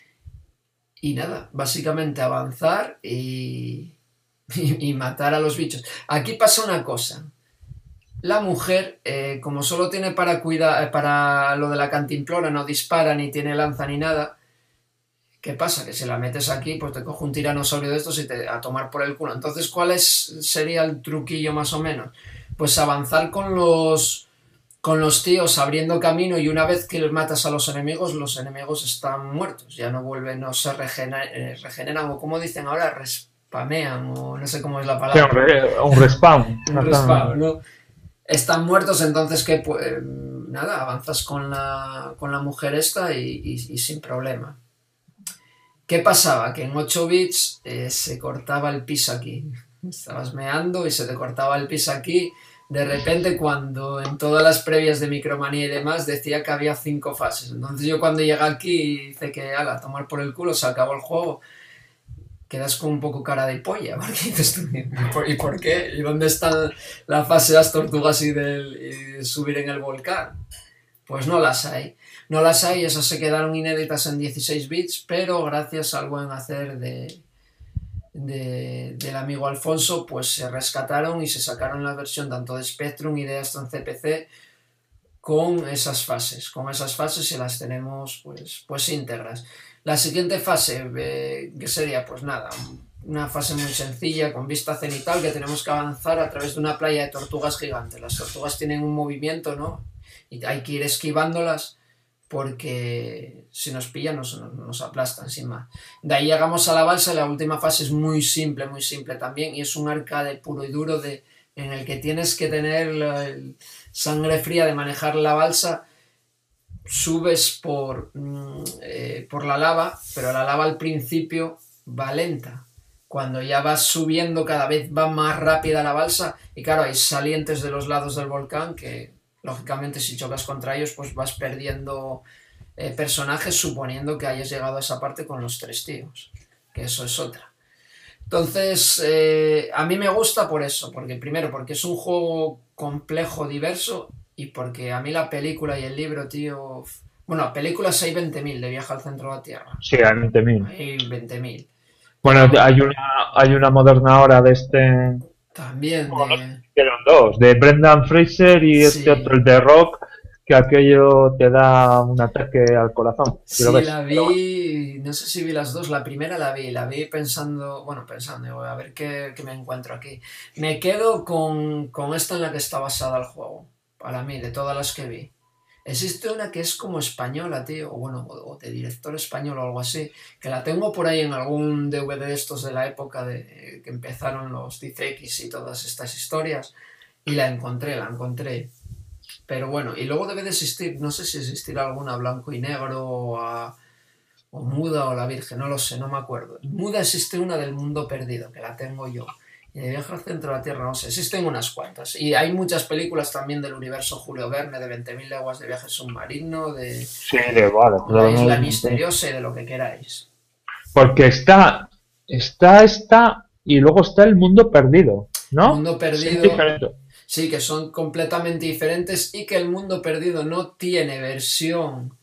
Y nada, básicamente avanzar y, y, y matar a los bichos. Aquí pasa una cosa. La mujer, eh, como solo tiene para cuidar, para lo de la cantimplora, no dispara, ni tiene lanza, ni nada. ¿Qué pasa? Que si la metes aquí, pues te coge un tiranosaurio de estos y te a tomar por el culo. Entonces, ¿cuál es, sería el truquillo más o menos? Pues avanzar con los, con los tíos abriendo camino, y una vez que matas a los enemigos, los enemigos están muertos. Ya no vuelven, no se regener, eh, regeneran, o como dicen ahora, respamean, o no sé cómo es la palabra. Sí, un respawn. Un respawn, ¿no? Están muertos, entonces que pues nada, avanzas con la, con la mujer esta y, y, y sin problema. ¿Qué pasaba? Que en ocho bits eh, se cortaba el piso aquí. Estabas meando y se te cortaba el piso aquí. De repente, cuando en todas las previas de Micromanía y demás decía que había cinco fases. Entonces yo cuando llegué aquí hice que, ala, tomar por el culo, se acabó el juego. quedas con un poco cara de polla, porque dices tú, ¿y por, ¿y por qué? ¿Y dónde está la fase de las tortugas y de subir en el volcán? Pues no las hay. No las hay, esas se quedaron inéditas en dieciséis bits, pero gracias al buen hacer de, de, del amigo Alfonso, pues se rescataron y se sacaron la versión tanto de Spectrum y de Astron C P C con esas fases. Con esas fases y las tenemos pues, pues íntegras. La siguiente fase, eh, que sería pues nada, una fase muy sencilla con vista cenital, que tenemos que avanzar a través de una playa de tortugas gigantes. Las tortugas tienen un movimiento, ¿no? Y hay que ir esquivándolas porque si nos pillan nos, nos aplastan sin más. De ahí llegamos a la balsa y la última fase es muy simple, muy simple también, y es un arcade puro y duro de, en el que tienes que tener la, el sangre fría de manejar la balsa. Subes por, eh, por la lava, pero la lava al principio va lenta. Cuando ya vas subiendo cada vez va más rápida la balsa y claro, hay salientes de los lados del volcán que lógicamente si chocas contra ellos pues vas perdiendo eh, personajes, suponiendo que hayas llegado a esa parte con los tres tíos, que eso es otra. Entonces eh, a mí me gusta por eso, porque primero porque es un juego complejo, diverso, y porque a mí la película y el libro, tío... Bueno, películas hay veinte mil de Viaje al Centro de la Tierra. Sí, hay veinte mil. Hay veinte mil. Bueno, hay una, hay una moderna ahora de este... También bueno, de... Eran dos, de Brendan Fraser y este Sí. otro, el de Rock, que aquello te da un ataque al corazón. si Sí, lo ves. la vi, no sé si vi las dos, la primera la vi, la vi pensando, bueno, pensando, a ver qué, qué me encuentro aquí. Me quedo con, con esta en la que está basada el juego, para mí, de todas las que vi. Existe una que es como española, tío, o bueno, o de director español o algo así, que la tengo por ahí en algún D V D de estos de la época de que empezaron los D C X y todas estas historias, y la encontré, la encontré. Pero bueno, y luego debe de existir, no sé si existirá alguna blanco y negro o, a, o muda o la Virgen, no lo sé, no me acuerdo. Muda existe una del Mundo Perdido, que la tengo yo. Y de Viaje al Centro de la Tierra, no sé, existen unas cuantas. Y hay muchas películas también del universo Julio Verne, de veinte mil leguas de viaje submarino, de, Sí, de vale. de la Isla Misteriosa y de lo que queráis. Porque está, está, está, y luego está el Mundo Perdido, ¿no? Mundo Perdido... Sí, diferente. Sí, que son completamente diferentes y que el Mundo Perdido no tiene versión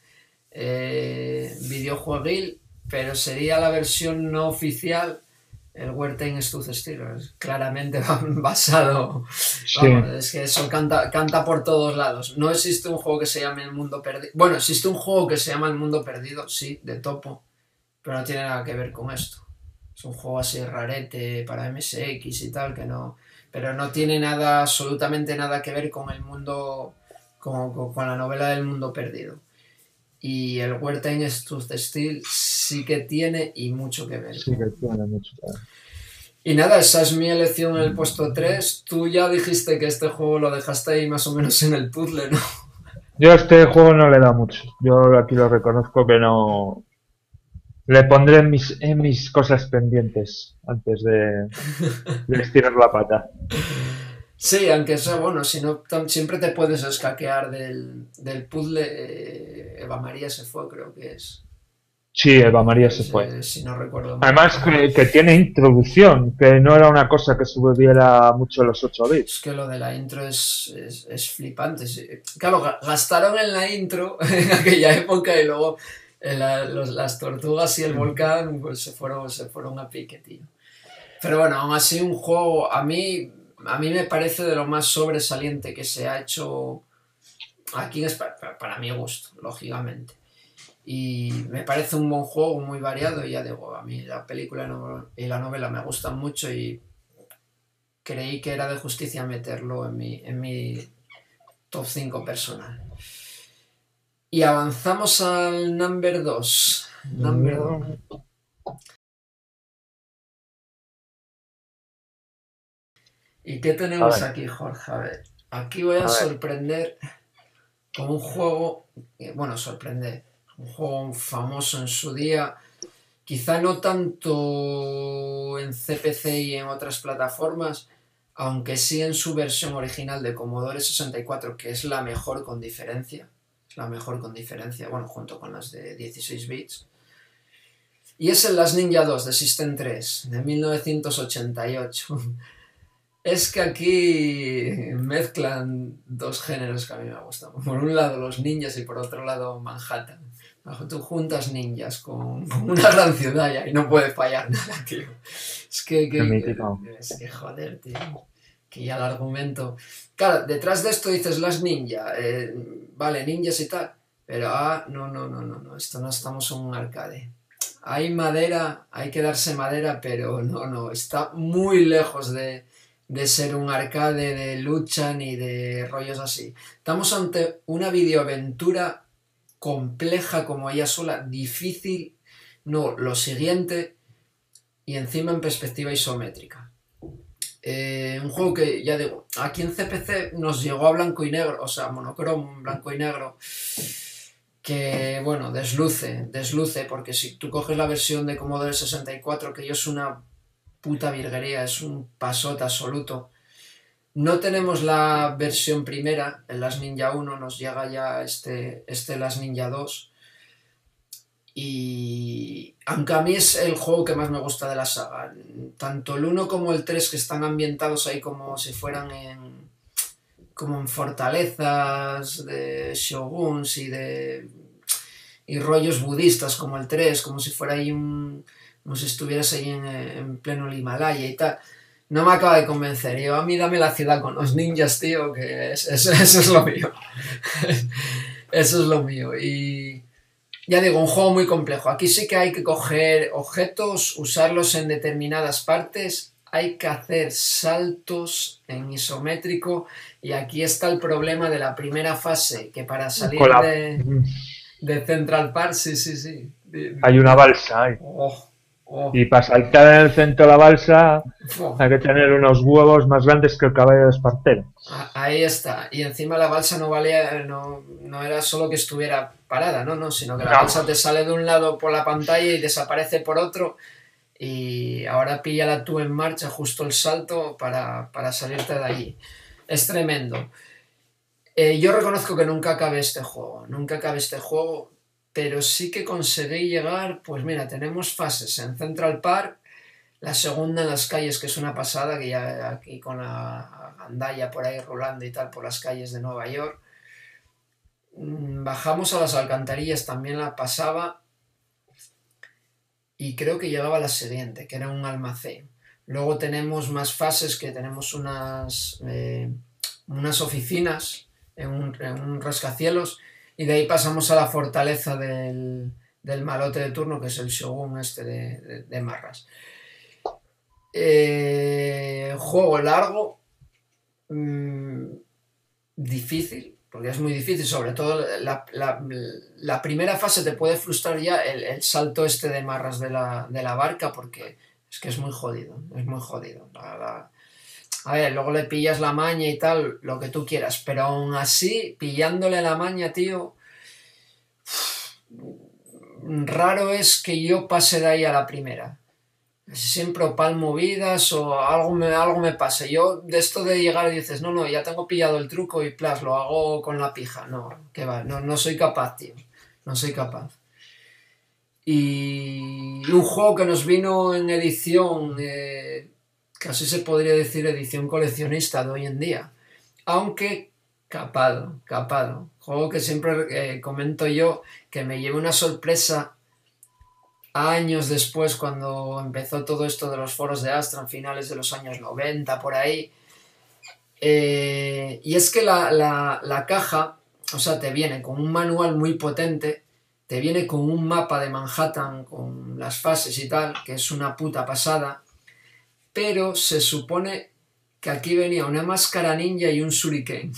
eh, videojueguil, pero sería la versión no oficial, el Where Time Stood Still, claramente basado, Sí. vamos, es que eso canta, canta por todos lados. No existe un juego que se llame El Mundo Perdido, bueno, existe un juego que se llama El Mundo Perdido, sí, de topo, pero no tiene nada que ver con esto. Es un juego así rarete para M S X y tal, que no... pero no tiene nada, absolutamente nada que ver con el mundo, con, con, con la novela del Mundo Perdido. Y el Where Time Stood Still sí que tiene y mucho que ver. Sí, que tiene mucho que ver. Y nada, esa es mi elección en el puesto tres. Tú ya dijiste que este juego lo dejaste ahí más o menos en el puzzle, ¿no? Yo a este juego no le da mucho. Yo aquí lo reconozco que no... Le pondré en mis, en mis cosas pendientes antes de, de estirar la pata. Sí, aunque sea bueno, si no, siempre te puedes escaquear del, del puzzle. Eh, Eva María se fue, creo que es. Sí, Eva María se Eh, fue. si no recuerdo mal. Además que, que tiene introducción, que no era una cosa que subiera mucho en los ocho bits. Es que lo de la intro es, es, es flipante. Sí. Claro, gastaron en la intro en aquella época y luego eh, la, los, las tortugas y el volcán pues se fueron, se fueron a pique, tío. Pero bueno, aún así un juego a mí, a mí me parece de lo más sobresaliente que se ha hecho aquí en España, para mi gusto, lógicamente. Y me parece un buen juego, muy variado, y ya digo, a mí la película y la novela me gustan mucho y creí que era de justicia meterlo en mi, en mi top cinco personal. Y avanzamos al number dos. Number dos. ¿Y qué tenemos aquí, Jorge? A ver, aquí voy a, a sorprender con un juego, bueno, sorprender, un juego famoso en su día, quizá no tanto en C P C y en otras plataformas, aunque sí en su versión original de Commodore sesenta y cuatro, que es la mejor con diferencia, es la mejor con diferencia, bueno, junto con las de dieciséis bits. Y es el Last Ninja dos de System tres, de mil novecientos ochenta y ocho. Es que aquí mezclan dos géneros que a mí me gustan. Por un lado los ninjas y por otro lado Manhattan. Tú juntas ninjas con una gran ciudad y ahí no puede fallar nada, tío. Es que, que, que, es que joder, tío. Que ya el argumento... Claro, detrás de esto dices las ninja, eh, vale, ninjas y tal, pero ah, no, no, no, no, no, esto no estamos en un arcade. Hay madera, hay que darse madera, pero no, no, está muy lejos de, de ser un arcade de lucha ni de rollos así. Estamos ante una videoaventura compleja como ella sola, difícil, no, lo siguiente, y encima en perspectiva isométrica. Eh, un juego que, ya digo, aquí en C P C nos llegó a blanco y negro, o sea, monocromo, blanco y negro, que, bueno, desluce, desluce, porque si tú coges la versión de Commodore sesenta y cuatro, que yo es una puta virguería, es un pasote absoluto. No tenemos la versión primera, el Last Ninja uno, nos llega ya este, este Last Ninja dos, y aunque a mí es el juego que más me gusta de la saga, tanto el uno como el tres, que están ambientados ahí como si fueran en como en fortalezas de shoguns y de y rollos budistas como el tres, como si fuera ahí un como si estuvieras ahí en, en pleno Himalaya y tal, no me acaba de convencer. Yo, a mí dame la ciudad con los ninjas, tío, que es, eso, eso es lo mío. Eso es lo mío. Y ya digo, un juego muy complejo. Aquí sí que hay que coger objetos, usarlos en determinadas partes, hay que hacer saltos en isométrico, y aquí está el problema de la primera fase, que para salir de, de Central Park, sí, sí, sí. Hay una balsa ahí. Oh, oh. Y para saltar en el centro de la balsa oh. hay que tener unos huevos más grandes que el caballo de Espartero. Ahí está. Y encima la balsa no valía, no, no era solo que estuviera parada, no, no, sino que la no. balsa te sale de un lado por la pantalla y desaparece por otro, y ahora píllala tú en marcha, justo el salto para, para salirte de allí. Es tremendo. Eh, yo reconozco que nunca acabé este juego, nunca acabé este juego, pero sí que conseguí llegar, pues mira, tenemos fases en Central Park, la segunda en las calles, que es una pasada, que ya aquí con la gandalla por ahí rolando y tal, por las calles de Nueva York. Bajamos a las alcantarillas, también la pasaba, y creo que llegaba la siguiente, que era un almacén. Luego tenemos más fases, que tenemos unas, eh, unas oficinas en un, en un rascacielos, y de ahí pasamos a la fortaleza del, del malote de turno, que es el Shogun este de, de, de Marras. Eh, juego largo, mmm, difícil, porque es muy difícil, sobre todo la, la, la primera fase te puede frustrar ya el, el salto este de Marras de la, de la barca, porque es que es muy jodido, es muy jodido. La, la, a ver, luego le pillas la maña y tal, lo que tú quieras, pero aún así, pillándole la maña, tío, raro es que yo pase de ahí a la primera. Siempre o palmo vidas o algo me, algo me pasa. Yo de esto de llegar y dices, no, no, ya tengo pillado el truco y plas, lo hago con la pija. No, que va, no, no soy capaz, tío. No soy capaz. Y un juego que nos vino en edición, eh, casi se podría decir edición coleccionista de hoy en día. Aunque capado, capado. Juego que siempre eh, comento yo, que me llevé una sorpresa años después, cuando empezó todo esto de los foros de Astra, finales de los años noventa, por ahí. Eh, y es que la, la, la caja, o sea, te viene con un manual muy potente, te viene con un mapa de Manhattan, con las fases y tal, que es una puta pasada, pero se supone que aquí venía una máscara ninja y un shuriken.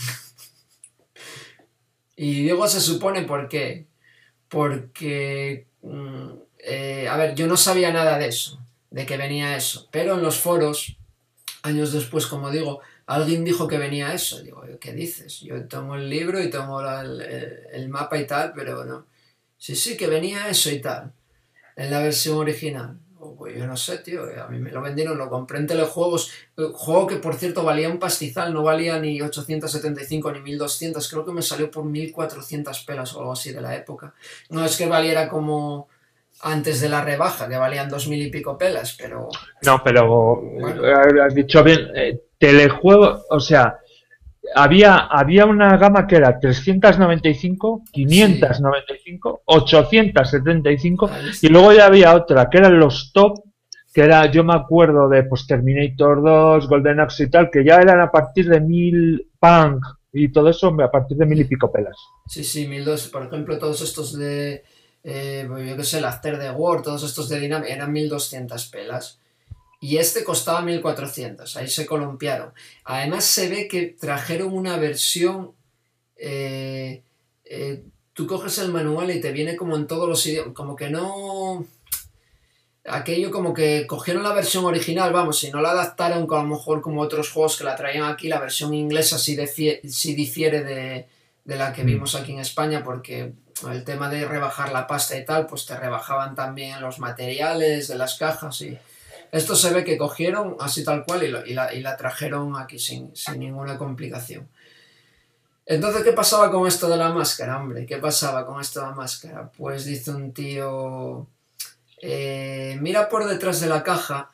Y digo se supone, ¿por qué? Porque... Mmm, Eh, a ver, yo no sabía nada de eso, de que venía eso, pero en los foros, años después, como digo, alguien dijo que venía eso. Digo, ¿qué dices? Yo tengo el libro y tengo la, el, el mapa y tal, pero no. Sí, sí, que venía eso y tal, en la versión original. Oh, pues yo no sé, tío, a mí me lo vendieron, lo compré en Telejuegos, juego que por cierto valía un pastizal, no valía ni ochocientos setenta y cinco ni mil doscientos, creo que me salió por mil cuatrocientas pelas o algo así de la época. No es que valiera como antes de la rebaja, que valían dos mil y pico pelas, pero... No, pero Bueno. eh, has dicho bien, eh, telejuego, o sea, había, había una gama que era trescientos noventa y cinco, quinientos noventa y cinco, ochocientos setenta y cinco Ahí y está. luego ya había otra que eran los top, que era, yo me acuerdo de pues, Terminator dos, Golden Axe y tal, que ya eran a partir de mil Punk y todo eso, a partir de mil y pico pelas. Sí, sí, mil dos, por ejemplo, todos estos de, eh, pues yo qué sé, el After the War, todos estos de Dynamic eran mil doscientas pelas. Y este costaba mil cuatrocientos, ahí se columpiaron. Además se ve que trajeron una versión, eh, eh, tú coges el manual y te viene como en todos los idiomas, como que no... Aquello como que cogieron la versión original, vamos, si no la adaptaron a lo mejor como otros juegos que la traían aquí, la versión inglesa sí, defie, sí difiere de, de la que vimos aquí en España, porque el tema de rebajar la pasta y tal, pues te rebajaban también los materiales de las cajas y... Esto se ve que cogieron así tal cual y, lo, y, la, y la trajeron aquí sin, sin ninguna complicación. Entonces, ¿qué pasaba con esto de la máscara, hombre? ¿Qué pasaba con esto de la máscara? Pues dice un tío... Eh, mira por detrás de la caja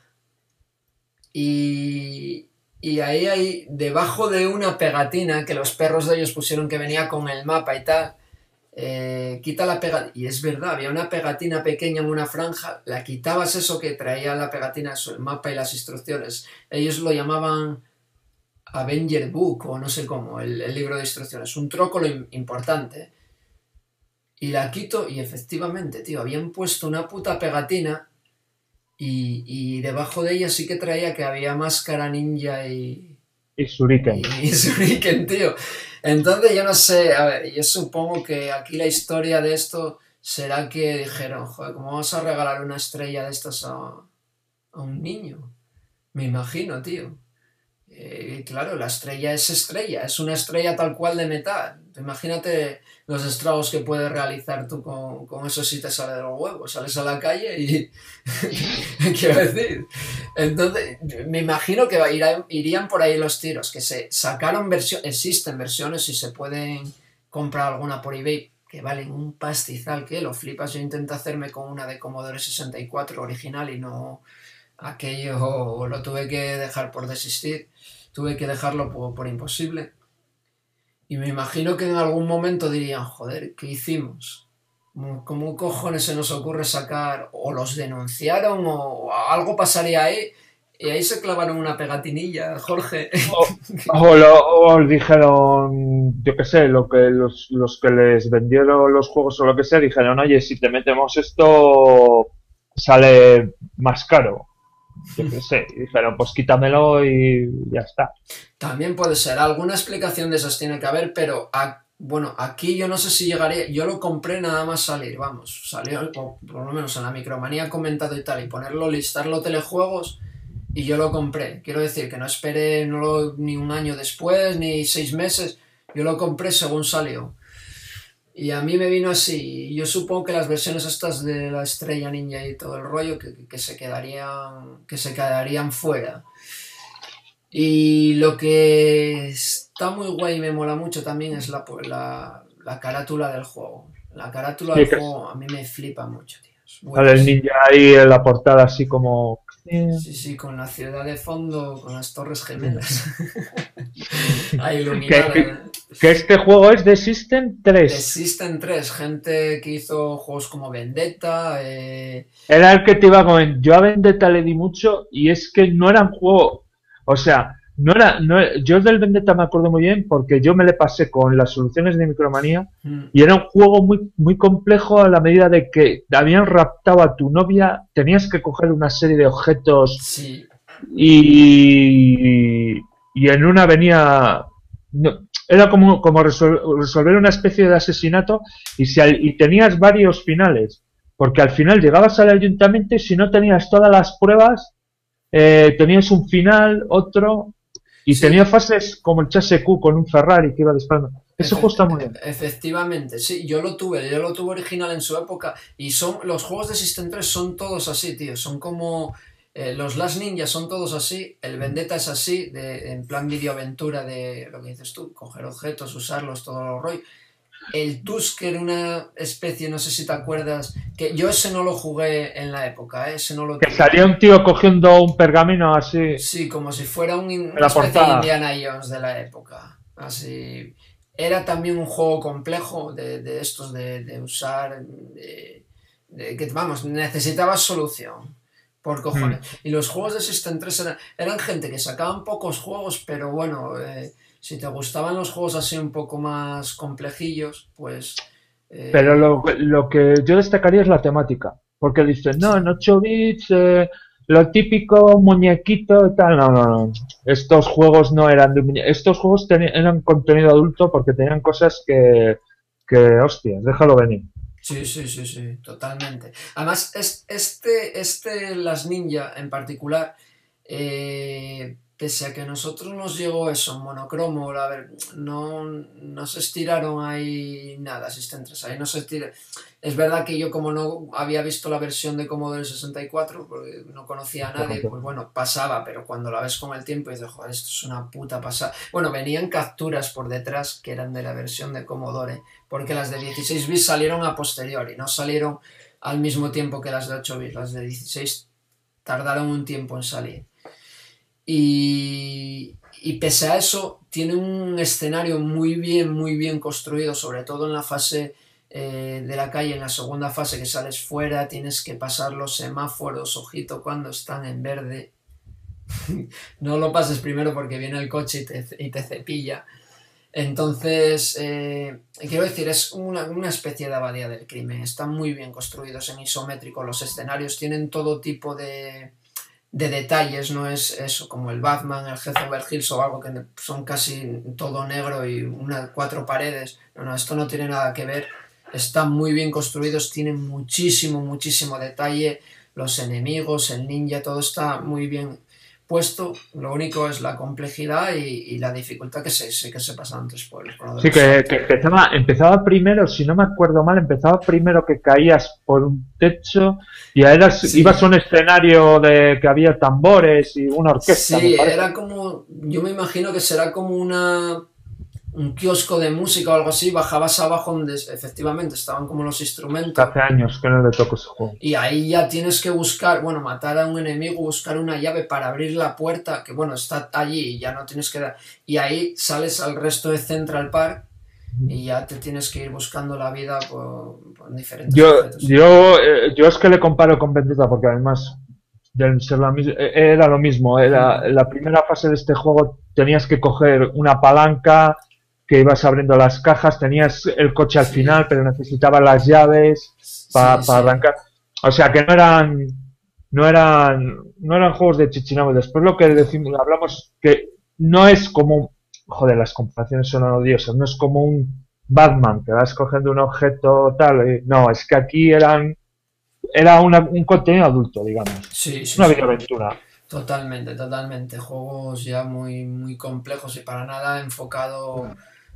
y, y ahí hay, debajo de una pegatina que los perros de ellos pusieron que venía con el mapa y tal, eh, quita la pegatina, y es verdad, había una pegatina pequeña en una franja, la quitabas eso que traía la pegatina, eso, el mapa y las instrucciones, ellos lo llamaban Avenger Book o no sé cómo, el, el libro de instrucciones, un trócolo importante. Y la quito y efectivamente, tío, habían puesto una puta pegatina y, y debajo de ella sí que traía que había máscara ninja y... Y Shuriken. Y, y Shuriken, tío. Entonces yo no sé, a ver, yo supongo que aquí la historia de esto será que dijeron, joder, ¿cómo vamos a regalar una estrella de estas a, a un niño? Me imagino, tío. Eh, claro, la estrella es estrella, es una estrella tal cual de metal. Imagínate los estragos que puedes realizar tú con, con eso si te sale de los huevos. Sales a la calle y... quiero decir... Entonces, me imagino que irá, irían por ahí los tiros, que se sacaron versiones, existen versiones y se pueden comprar alguna por eBay que valen un pastizal que lo flipas. Yo intenté hacerme con una de Commodore sesenta y cuatro original y no... Aquello lo tuve que dejar por desistir, tuve que dejarlo por, por imposible. Y me imagino que en algún momento dirían, joder, ¿qué hicimos? ¿Cómo cojones se nos ocurre sacar? O los denunciaron o algo pasaría ahí. Y ahí se clavaron una pegatinilla, Jorge. O, o, lo, o dijeron, yo qué sé, lo que los, los que les vendieron los juegos o lo que sea, dijeron, oye, si te metemos esto, sale más caro. Yo qué sé, y dijeron, pues quítamelo y ya está. También puede ser, alguna explicación de esas tiene que haber, pero a, bueno, aquí yo no sé si llegaría, yo lo compré nada más salir, vamos, salió, o por lo menos en la Micromanía comentado y tal, y ponerlo, listarlo telejuegos, y yo lo compré. Quiero decir que no esperé no lo, ni un año después, ni seis meses, yo lo compré según salió. Y a mí me vino así. Yo supongo que las versiones estas de la Estrella Ninja y todo el rollo que, que se quedarían que se quedarían fuera. Y lo que está muy guay y me mola mucho también es la, la, la carátula del juego. La carátula Sí, del que juego a mí me flipa mucho, tío. sale el ninja ahí en la portada así como... Sí, sí, con la ciudad de fondo, con las torres gemelas. Ahí iluminada. Que, que, que este juego es de System tres. De System tres, gente que hizo juegos como Vendetta. Eh... Era el que te iba a comentar. Yo a Vendetta le di mucho y es que no eran juegos. O sea, no era. No, yo del Vendetta me acuerdo muy bien porque yo me le pasé con las soluciones de Micromanía mm. y era un juego muy, muy complejo a la medida de que habían raptado a tu novia, tenías que coger una serie de objetos sí. y, y en una venía. No, era como, como resol, resolver una especie de asesinato y, si al, y tenías varios finales, porque al final llegabas al ayuntamiento y si no tenías todas las pruebas, eh, tenías un final, otro, y sí. Tenía fases como el Chase Q con un Ferrari que iba disparando. Ese juego está muy bien. Efectivamente, sí, yo lo tuve, yo lo tuve original en su época y son los juegos de System tres son todos así, tío, son como... Eh, los Last Ninja son todos así, el Vendetta es así, de, en plan videoaventura de lo que dices tú, coger objetos, usarlos, todo lo rollo. el Tusk era una especie, no sé si te acuerdas, que yo ese no lo jugué en la época, ¿eh? Ese no lo Que tuve. salía un tío cogiendo un pergamino así. Sí, como si fuera un, una La especie de portada. Indiana Jones de la época. Así. Era también un juego complejo de, de estos de, de usar. De, de, que vamos, necesitabas solución. Por cojones. Mm. Y los juegos de System tres eran, eran gente que sacaban pocos juegos, pero bueno, eh, si te gustaban los juegos así un poco más complejillos, pues. Eh, Pero lo, lo que yo destacaría es la temática. Porque dicen, no, en ocho bits, eh, lo típico muñequito y tal. No, no, no. Estos juegos no eran de muñe- Estos juegos teni- eran contenido adulto porque tenían cosas que, que hostias, déjalo venir. Sí, sí, sí, sí, totalmente. Además, es, este, este, las Ninja en particular, eh, pese a que a nosotros nos llegó eso en monocromo, a ver, no, no se estiraron ahí nada, System tres, ahí no se estira. Es verdad que yo como no había visto la versión de Commodore sesenta y cuatro, porque no conocía a nadie, pues bueno, pasaba, pero cuando la ves con el tiempo y dices, joder, esto es una puta pasada. Bueno, venían capturas por detrás que eran de la versión de Commodore, porque las de dieciséis bits salieron a posteriori, no salieron al mismo tiempo que las de ocho bits, las de dieciséis tardaron un tiempo en salir. Y, y pese a eso, tiene un escenario muy bien, muy bien construido, sobre todo en la fase eh, de la calle, en la segunda fase que sales fuera, tienes que pasar los semáforos, ojito cuando están en verde. No lo pases primero porque viene el coche y te, y te cepilla. Entonces, eh, quiero decir, es una, una especie de abadía del crimen. Están muy bien construidos en isométrico. Los escenarios tienen todo tipo de, de detalles. No es eso como el Batman, el Heath Over Hills o algo que son casi todo negro y una, cuatro paredes. No, no, esto no tiene nada que ver. Están muy bien construidos, tienen muchísimo, muchísimo detalle. Los enemigos, el ninja, todo está muy bien puesto. Lo único es la complejidad y, y la dificultad que se, se, que se pasa antes por el Sí, que, que empezaba, empezaba primero, si no me acuerdo mal, empezaba primero que caías por un techo y eras, sí. ibas a un escenario de que había tambores y una orquesta. Sí, era como, yo me imagino que será como una... un kiosco de música o algo así, bajabas abajo donde efectivamente estaban como los instrumentos. Hace años que no le toco ese juego. Y ahí ya tienes que buscar, bueno, matar a un enemigo, buscar una llave para abrir la puerta, que bueno, está allí y ya no tienes que dar. Y ahí sales al resto de Central Park y ya te tienes que ir buscando la vida por, por diferentes yo, objetos. Yo, eh, yo es que le comparo con Vendetta porque además de ser la mis- era lo mismo. Era la primera fase de este juego, tenías que coger una palanca que ibas abriendo las cajas, tenías el coche al sí. final, pero necesitabas las llaves para sí, pa sí. arrancar. O sea que no eran no eran no eran juegos de Chichinabo. Después lo que decimos, hablamos que no es como, joder, las comparaciones son odiosas, no es como un Batman que vas cogiendo un objeto tal, y, no, es que aquí eran era una, un contenido adulto, digamos. Sí, sí, una sí. videoaventura. Totalmente, totalmente. Juegos ya muy, muy complejos y para nada enfocado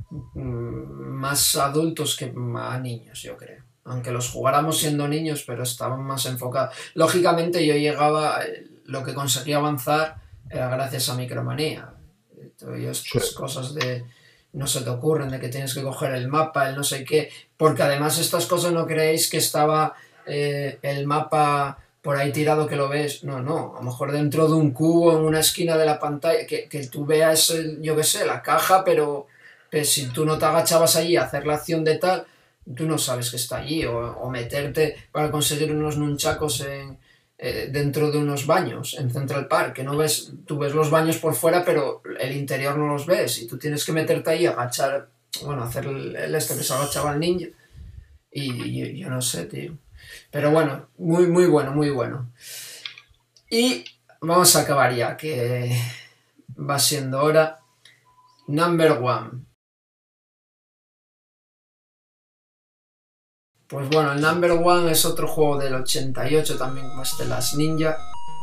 más adultos que a niños, yo creo. Aunque los jugáramos siendo niños, pero estaban más enfocados. Lógicamente yo llegaba, lo que conseguía avanzar era gracias a Micromanía. Y estas cosas de no se te ocurren, de que tienes que coger el mapa, el no sé qué, porque además estas cosas no creéis que estaba eh, el mapa por ahí tirado que lo ves, no, no, a lo mejor dentro de un cubo en una esquina de la pantalla, que, que tú veas, yo qué sé, la caja, pero que si tú no te agachabas allí a hacer la acción de tal, tú no sabes que está allí, o, o meterte para conseguir unos nunchacos en, eh, dentro de unos baños en Central Park, que no ves, tú ves los baños por fuera, pero el interior no los ves, y tú tienes que meterte ahí, agachar, bueno, hacer el, el este que se agachaba el ninja, y yo, yo no sé, tío. Pero bueno, muy, muy bueno, muy bueno. Y vamos a acabar ya, que va siendo hora. Number one. Pues bueno, el Number One es otro juego del ochenta y ocho también, como este Las Ninja.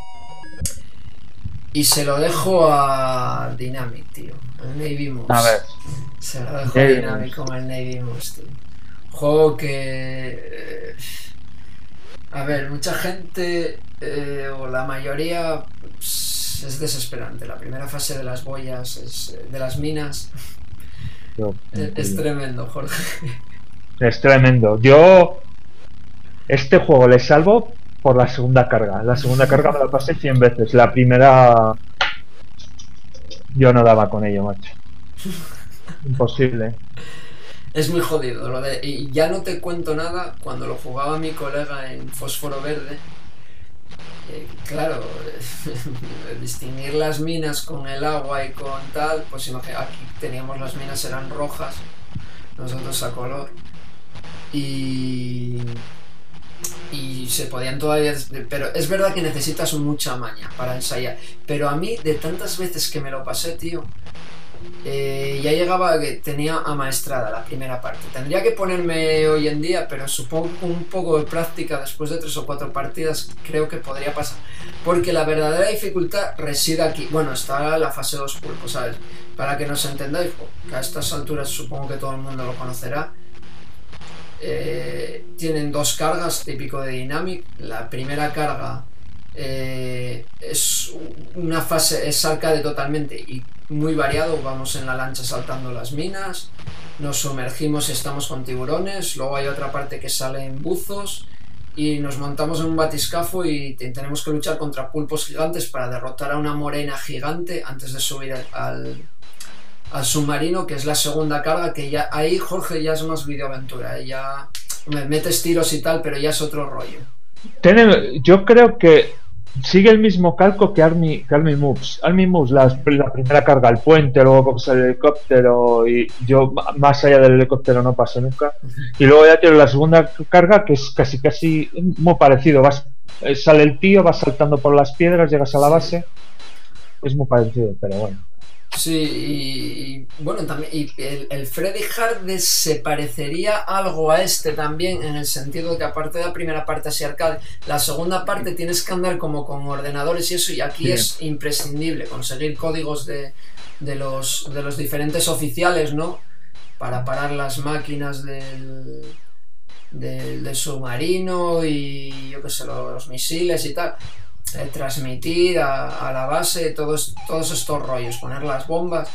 Y se lo dejo a Dynamic, tío. El Navy Moose. A ver. Se lo dejo a Dynamic con el Navy Moose, tío. Juego que... Eh, a ver, mucha gente, eh, o la mayoría, pues, es desesperante. La primera fase de las boyas, es, de las minas, Yo, es, es tremendo, Jorge. Es tremendo. Yo este juego le salvo por la segunda carga. La segunda carga me la pasé cien veces. La primera yo no daba con ello, macho. Imposible. Es muy jodido. Lo de, y ya no te cuento nada cuando lo jugaba mi colega en Fósforo Verde. Eh, claro, distinguir las minas con el agua y con tal, pues imagina, aquí teníamos las minas eran rojas, nosotros a color, y y se podían todavía, pero es verdad que necesitas mucha maña para ensayar, pero a mí de tantas veces que me lo pasé, tío, eh, ya llegaba que tenía amaestrada la primera parte. Tendría que ponerme hoy en día, pero supongo que con un poco de práctica después de tres o cuatro partidas creo que podría pasar, porque la verdadera dificultad reside aquí. Bueno, está la fase dos pulpos, ¿sabes? Para que nos entendáis, que a estas alturas supongo que todo el mundo lo conocerá. Eh, tienen dos cargas, típico de Dynamic. La primera carga eh, es una fase, es arcade totalmente y muy variado. Vamos en la lancha saltando las minas, nos sumergimos y estamos con tiburones. Luego hay otra parte que sale en buzos y nos montamos en un batiscafo y tenemos que luchar contra pulpos gigantes para derrotar a una morena gigante antes de subir al, al submarino, que es la segunda carga, que ya ahí, Jorge, ya es más videoaventura, ¿eh? Ya me metes tiros y tal, pero ya es otro rollo. Tiene, yo creo que sigue el mismo calco que Army, que Army Moves. Army Moves, la, la primera carga, el puente, luego coges el helicóptero, y yo más allá del helicóptero no paso nunca. Y luego ya tiene la segunda carga, que es casi casi muy parecido. Vas, sale el tío, vas saltando por las piedras, llegas a la base. Es muy parecido, pero bueno. Sí, y, y bueno, también y el, el Freddy Hades se parecería algo a este también, en el sentido de que aparte de la primera parte así arcade, la segunda parte tienes que andar como con ordenadores y eso, y aquí sí. Es imprescindible conseguir códigos de, de, los, de los diferentes oficiales, ¿no? Para parar las máquinas del, del, del submarino y yo qué sé, los, los misiles y tal. Eh, transmitir a, a la base todos, todos estos rollos, poner las bombas.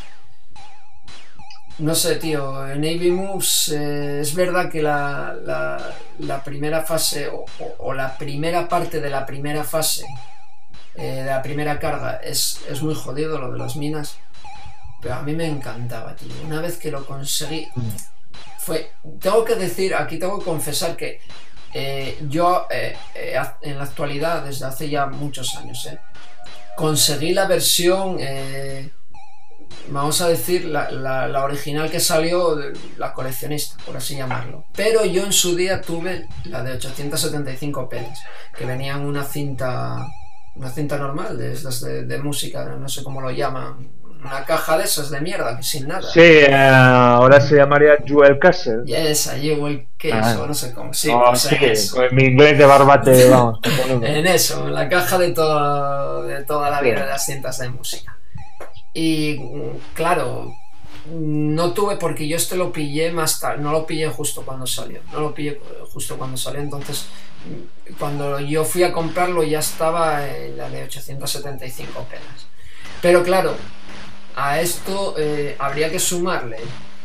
No sé, tío, en Navy Moves eh, es verdad que la, la, la primera fase o, o, o la primera parte de la primera fase eh, de la primera carga es, es muy jodido, lo de las minas, pero a mí me encantaba, tío. Una vez que lo conseguí fue, tengo que decir, aquí tengo que confesar que Eh, yo eh, eh, en la actualidad, desde hace ya muchos años, eh, conseguí la versión, eh, vamos a decir, la, la, la original que salió, la coleccionista, por así llamarlo. Pero yo en su día tuve la de ochocientos setenta y cinco pelas, que venía en una cinta, una cinta normal, de, de, de música, no sé cómo lo llaman. Una caja de esas de mierda, que sin nada. Sí, uh, ahora se llamaría Jewel Castle. Yes, a Jewel Case, ah. o no sé cómo. Sí, oh, pues sí, eso. Con mi inglés de barbate, vamos. En eso, en la caja de, todo, de toda la vida sí. De las cintas de música. Y claro, no tuve, porque yo este lo pillé más tarde, no lo pillé justo cuando salió. No lo pillé justo cuando salió, entonces cuando yo fui a comprarlo ya estaba en la de ochocientos setenta y cinco pelas. Pero claro, a esto eh, habría que sumarle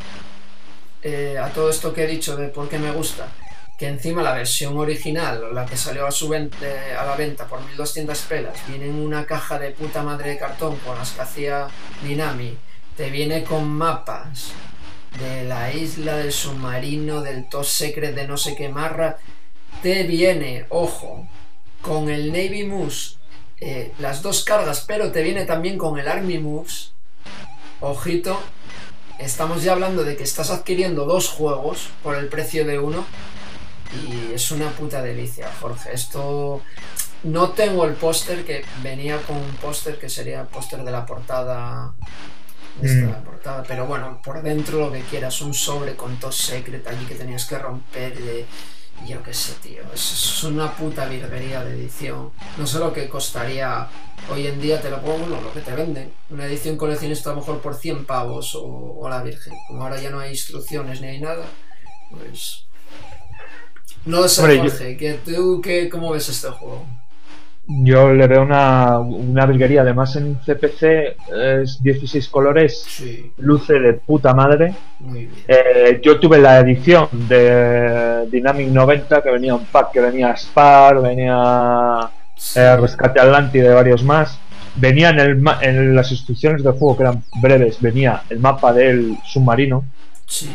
eh, a todo esto que he dicho de por qué me gusta, que encima la versión original, la que salió a, su venta, a la venta por mil doscientas pelas, viene en una caja de puta madre de cartón con las que hacía Minami, te viene con mapas de la isla, del submarino, del Top Secret, de no sé qué marra, te viene, ojo, con el Navy Moves, eh, las dos cargas, pero te viene también con el Army Moves. Ojito, estamos ya hablando de que estás adquiriendo dos juegos por el precio de uno y es una puta delicia, Jorge. Esto, no tengo el póster, que venía con un póster que sería el póster de la portada, de esta, mm. la portada, pero bueno, por dentro lo que quieras, un sobre con Top Secret allí que tenías que romper, de, yo qué sé, tío, es, es una puta virguería de edición. No sé lo que costaría hoy en día, te lo pongo, no, lo que te venden. Una edición coleccionista a lo mejor por cien pavos o, o la virgen. Como ahora ya no hay instrucciones ni hay nada, pues... No lo sé, Jorge, yo... ¿que tú qué, cómo ves este juego? Yo le veo una, una virguería. Además en C P C es dieciséis colores, Sí, luce de puta madre. muy bien. Eh, yo tuve la edición de Dynamic noventa, que venía un pack, que venía Spar, venía Sí, eh, Rescate Atlántida y varios más. Venía en, el, ma- en las instrucciones del juego, que eran breves, venía el mapa del submarino. sí.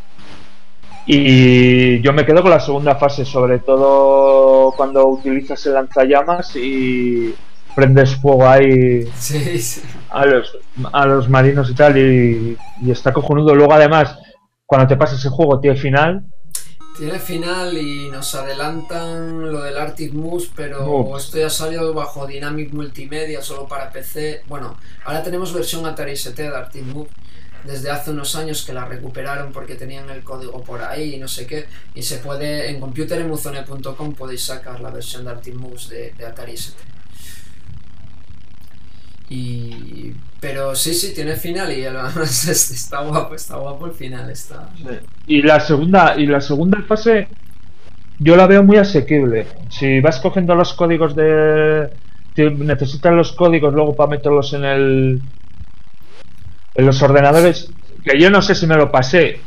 Y yo me quedo con la segunda fase, sobre todo cuando utilizas el lanzallamas y prendes fuego ahí Sí, sí. a los, a los marinos y tal, y, y está cojonudo. Luego además, cuando te pasas el juego tiene final. Tiene final y nos adelantan lo del Arctic Moose, pero Ups. esto ya salió bajo Dynamic Multimedia, solo para P C. Bueno, ahora tenemos versión Atari S T de Arctic Moose, desde hace unos años que la recuperaron porque tenían el código por ahí y no sé qué. Y se puede, en computer emuzone punto com podéis sacar la versión de Arctic Moose de, de Atari S T. Y... Pero sí, sí, tiene final y además está guapo, está guapo el final, está... Y la segunda, y la segunda fase yo la veo muy asequible. Si vas cogiendo los códigos de... te- necesitas los códigos luego para meterlos en el en los ordenadores, que yo no sé si me lo pasé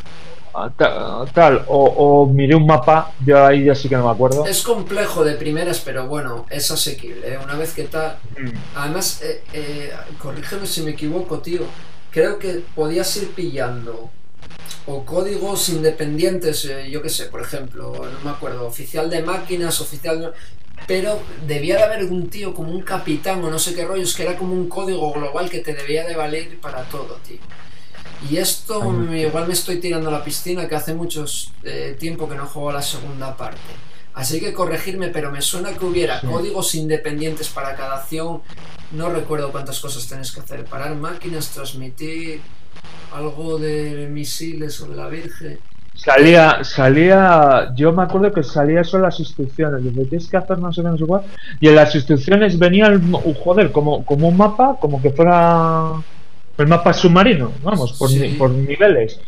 a ta- tal o, o miré un mapa, yo ahí ya sí que no me acuerdo. Es complejo de primeras, pero bueno, es asequible, ¿eh? Una vez que está... Mm. Además, eh, eh, corrígeme si me equivoco, tío. Creo que podías ir pillando o códigos independientes, eh, yo qué sé, por ejemplo, no me acuerdo, oficial de máquinas, oficial... Pero debía de haber un tío como un capitán o no sé qué rollos, que era como un código global que te debía de valer para todo, tío. Y esto Ay, me- igual me estoy tirando a la piscina, que hace mucho eh, tiempo que no juego a la segunda parte. Así que corregirme, pero me suena que hubiera sí. códigos independientes para cada acción. No recuerdo cuántas cosas tenés que hacer. Parar máquinas, transmitir algo de misiles o de la Virgen. Salía, salía, yo me acuerdo que salía eso en las instrucciones, dice, tienes que hacer no sé qué, no sé cuál, y en las instrucciones venía el, mo- joder, como, como un mapa, como que fuera el mapa submarino, vamos, por, ni- Sí. por niveles.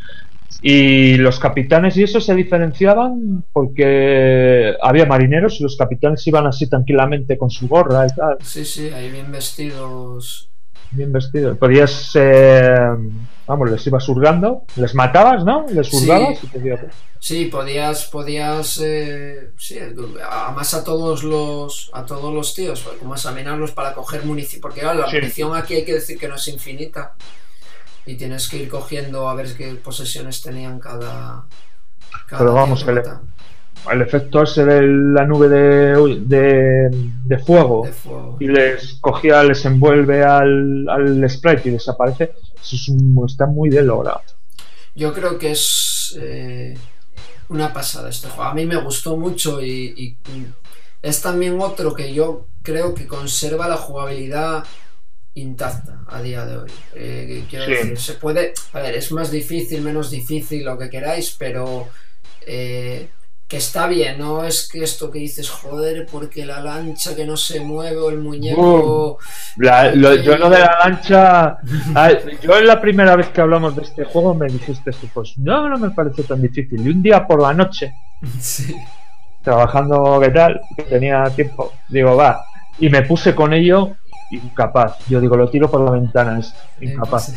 Y los capitanes y eso se diferenciaban porque había marineros y los capitanes iban así tranquilamente con su gorra y tal, Sí, sí, ahí bien vestidos. bien vestidos. Podías, eh, vamos, les ibas hurgando, les matabas, ¿no? Les Sí. hurgabas y te decía, Sí, podías, podías, eh, sí, además a todos los, a todos los tíos, pues, como examinarlos para coger munición, porque claro, la sí. munición aquí hay que decir que no es infinita y tienes que ir cogiendo a ver qué posesiones tenían cada, cada Pero tío vamos, que que le- matan el efecto ese de la nube de, de, de fuego de fuego. y les cogía, les envuelve al, al sprite y desaparece, eso es un- está muy de logrado. Yo creo que es eh, una pasada este juego. A mí me gustó mucho y, y- y es también otro que yo creo que conserva la jugabilidad intacta a día de hoy. Eh, quiero Sí. decir, se puede, a ver, es más difícil, menos difícil, lo que queráis, pero eh, que está bien, no es que esto que dices, joder, porque la lancha que no se mueve o el muñeco... La- lo- yo lo de la lancha, ah, yo en la primera vez que hablamos de este juego me dijiste tú, pues no, no me parece tan difícil. Y un día por la noche, Sí. trabajando, ¿qué tal? Que tenía tiempo, digo, va, y me puse con ello, incapaz. Yo digo, lo tiro por la ventana, es incapaz.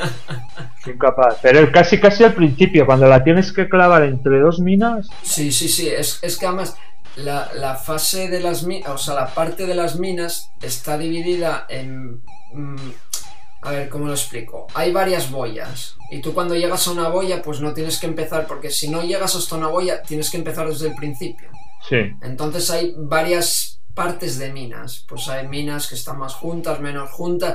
Incapaz. Pero casi casi al principio, cuando la tienes que clavar entre dos minas. Sí, sí, sí, es, es que además la, la fase de las minas, o sea, la parte de las minas está dividida en... mm, a ver, ¿cómo lo explico? Hay varias boyas y tú cuando llegas a una boya pues no tienes que empezar, porque si no llegas hasta una boya tienes que empezar desde el principio. Sí. Entonces hay varias partes de minas, pues hay minas que están más juntas, menos juntas,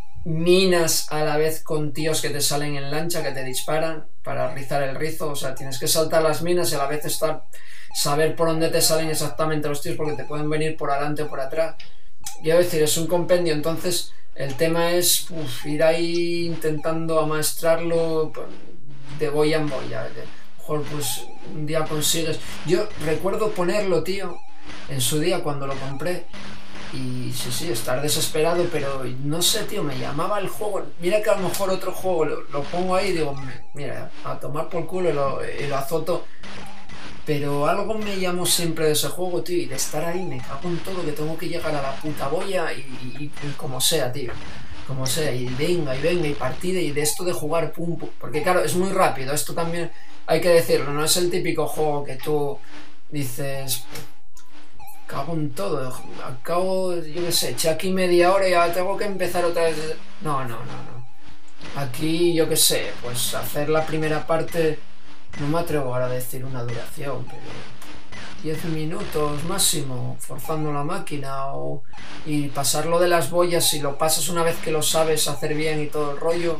minas a la vez con tíos que te salen en lancha, que te disparan para rizar el rizo, o sea, tienes que saltar las minas y a la vez estar, saber por dónde te salen exactamente los tíos, porque te pueden venir por adelante o por atrás. Quiero decir, es un compendio, entonces el tema es uf, ir ahí intentando amaestrarlo de boya en boya. Mejor pues un día consigues. Yo recuerdo ponerlo, tío, en su día cuando lo compré. Y sí, sí, estar desesperado, pero no sé, tío, me llamaba el juego. Mira que a lo mejor otro juego lo, lo pongo ahí y digo, mira, a tomar por culo y lo, y lo azoto. Pero algo me llamó siempre de ese juego, tío, y de estar ahí me cago en todo, que tengo que llegar a la puta boya y, y, y como sea, tío. Como sea, y venga, y venga, y partida, y de esto de jugar pum, pum. Porque claro, es muy rápido, esto también hay que decirlo, no es el típico juego que tú dices, cago en todo, acabo, yo qué sé, eché aquí media hora y ahora tengo que empezar otra vez. No, no, no, no. Aquí, yo qué sé, pues hacer la primera parte, no me atrevo ahora a decir una duración, pero diez minutos máximo, forzando la máquina, o y pasarlo de las boyas, si lo pasas una vez que lo sabes hacer bien y todo el rollo,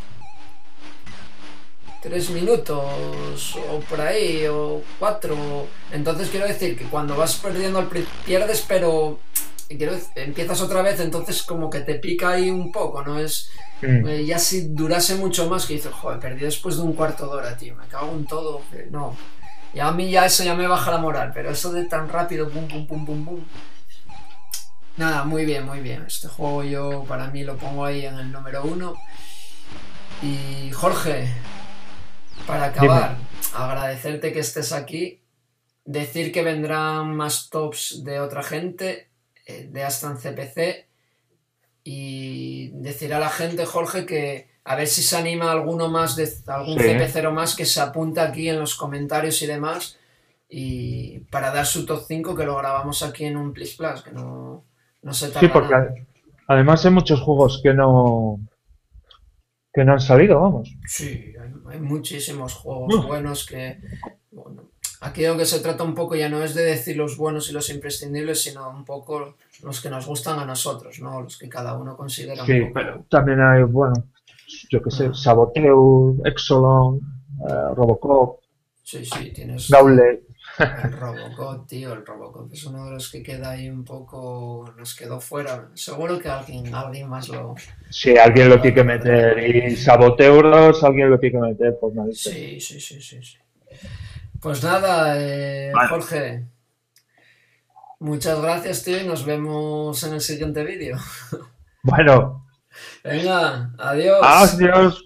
tres minutos, o por ahí, o cuatro. Entonces quiero decir que cuando vas perdiendo al pri- pierdes, pero quiero decir, empiezas otra vez, entonces como que te pica ahí un poco, ¿no? Es Mm. eh, ya si durase mucho más, que dices, joder, perdí después de un cuarto de hora, tío, me cago en todo, que no. Y a mí ya eso ya me baja la moral, pero eso de tan rápido, pum, pum, pum, pum, pum. Nada, muy bien, muy bien. Este juego yo para mí lo pongo ahí en el número uno. Y Jorge, para acabar, Dime. agradecerte que estés aquí, decir que vendrán más tops de otra gente, eh, de Astran C P C, y decir a la gente, Jorge, que a ver si se anima alguno más, de algún Sí. C P cero más que se apunta aquí en los comentarios y demás, y para dar su top cinco que lo grabamos aquí en un Plis Plus, que no, no se Sí, tarda porque nada. a- además hay muchos juegos que no, que no han salido, vamos. Sí, hay, hay muchísimos juegos Uf. buenos que... Bueno, aquí lo que se trata un poco ya no es de decir los buenos y los imprescindibles, sino un poco los que nos gustan a nosotros, ¿no? Los que cada uno considera un Sí, pero poco... también hay, bueno, yo qué sé, Ah, Saboteur, Exolon, eh, Robocop, sí, sí, tienes de- Gauntlet. el Robocop, tío, el Robocop es uno de los que queda ahí un poco... Nos quedó fuera. Seguro que alguien, alguien más lo, Si alguien lo lo tiene que acabará trayendo. meter y Saboteuros, alguien lo tiene que meter, pues narices. Sí, sí, sí, sí, sí. Pues nada, eh, Bueno, Jorge, muchas gracias, tío, y nos vemos en el siguiente vídeo. bueno, Venga, adiós. adiós.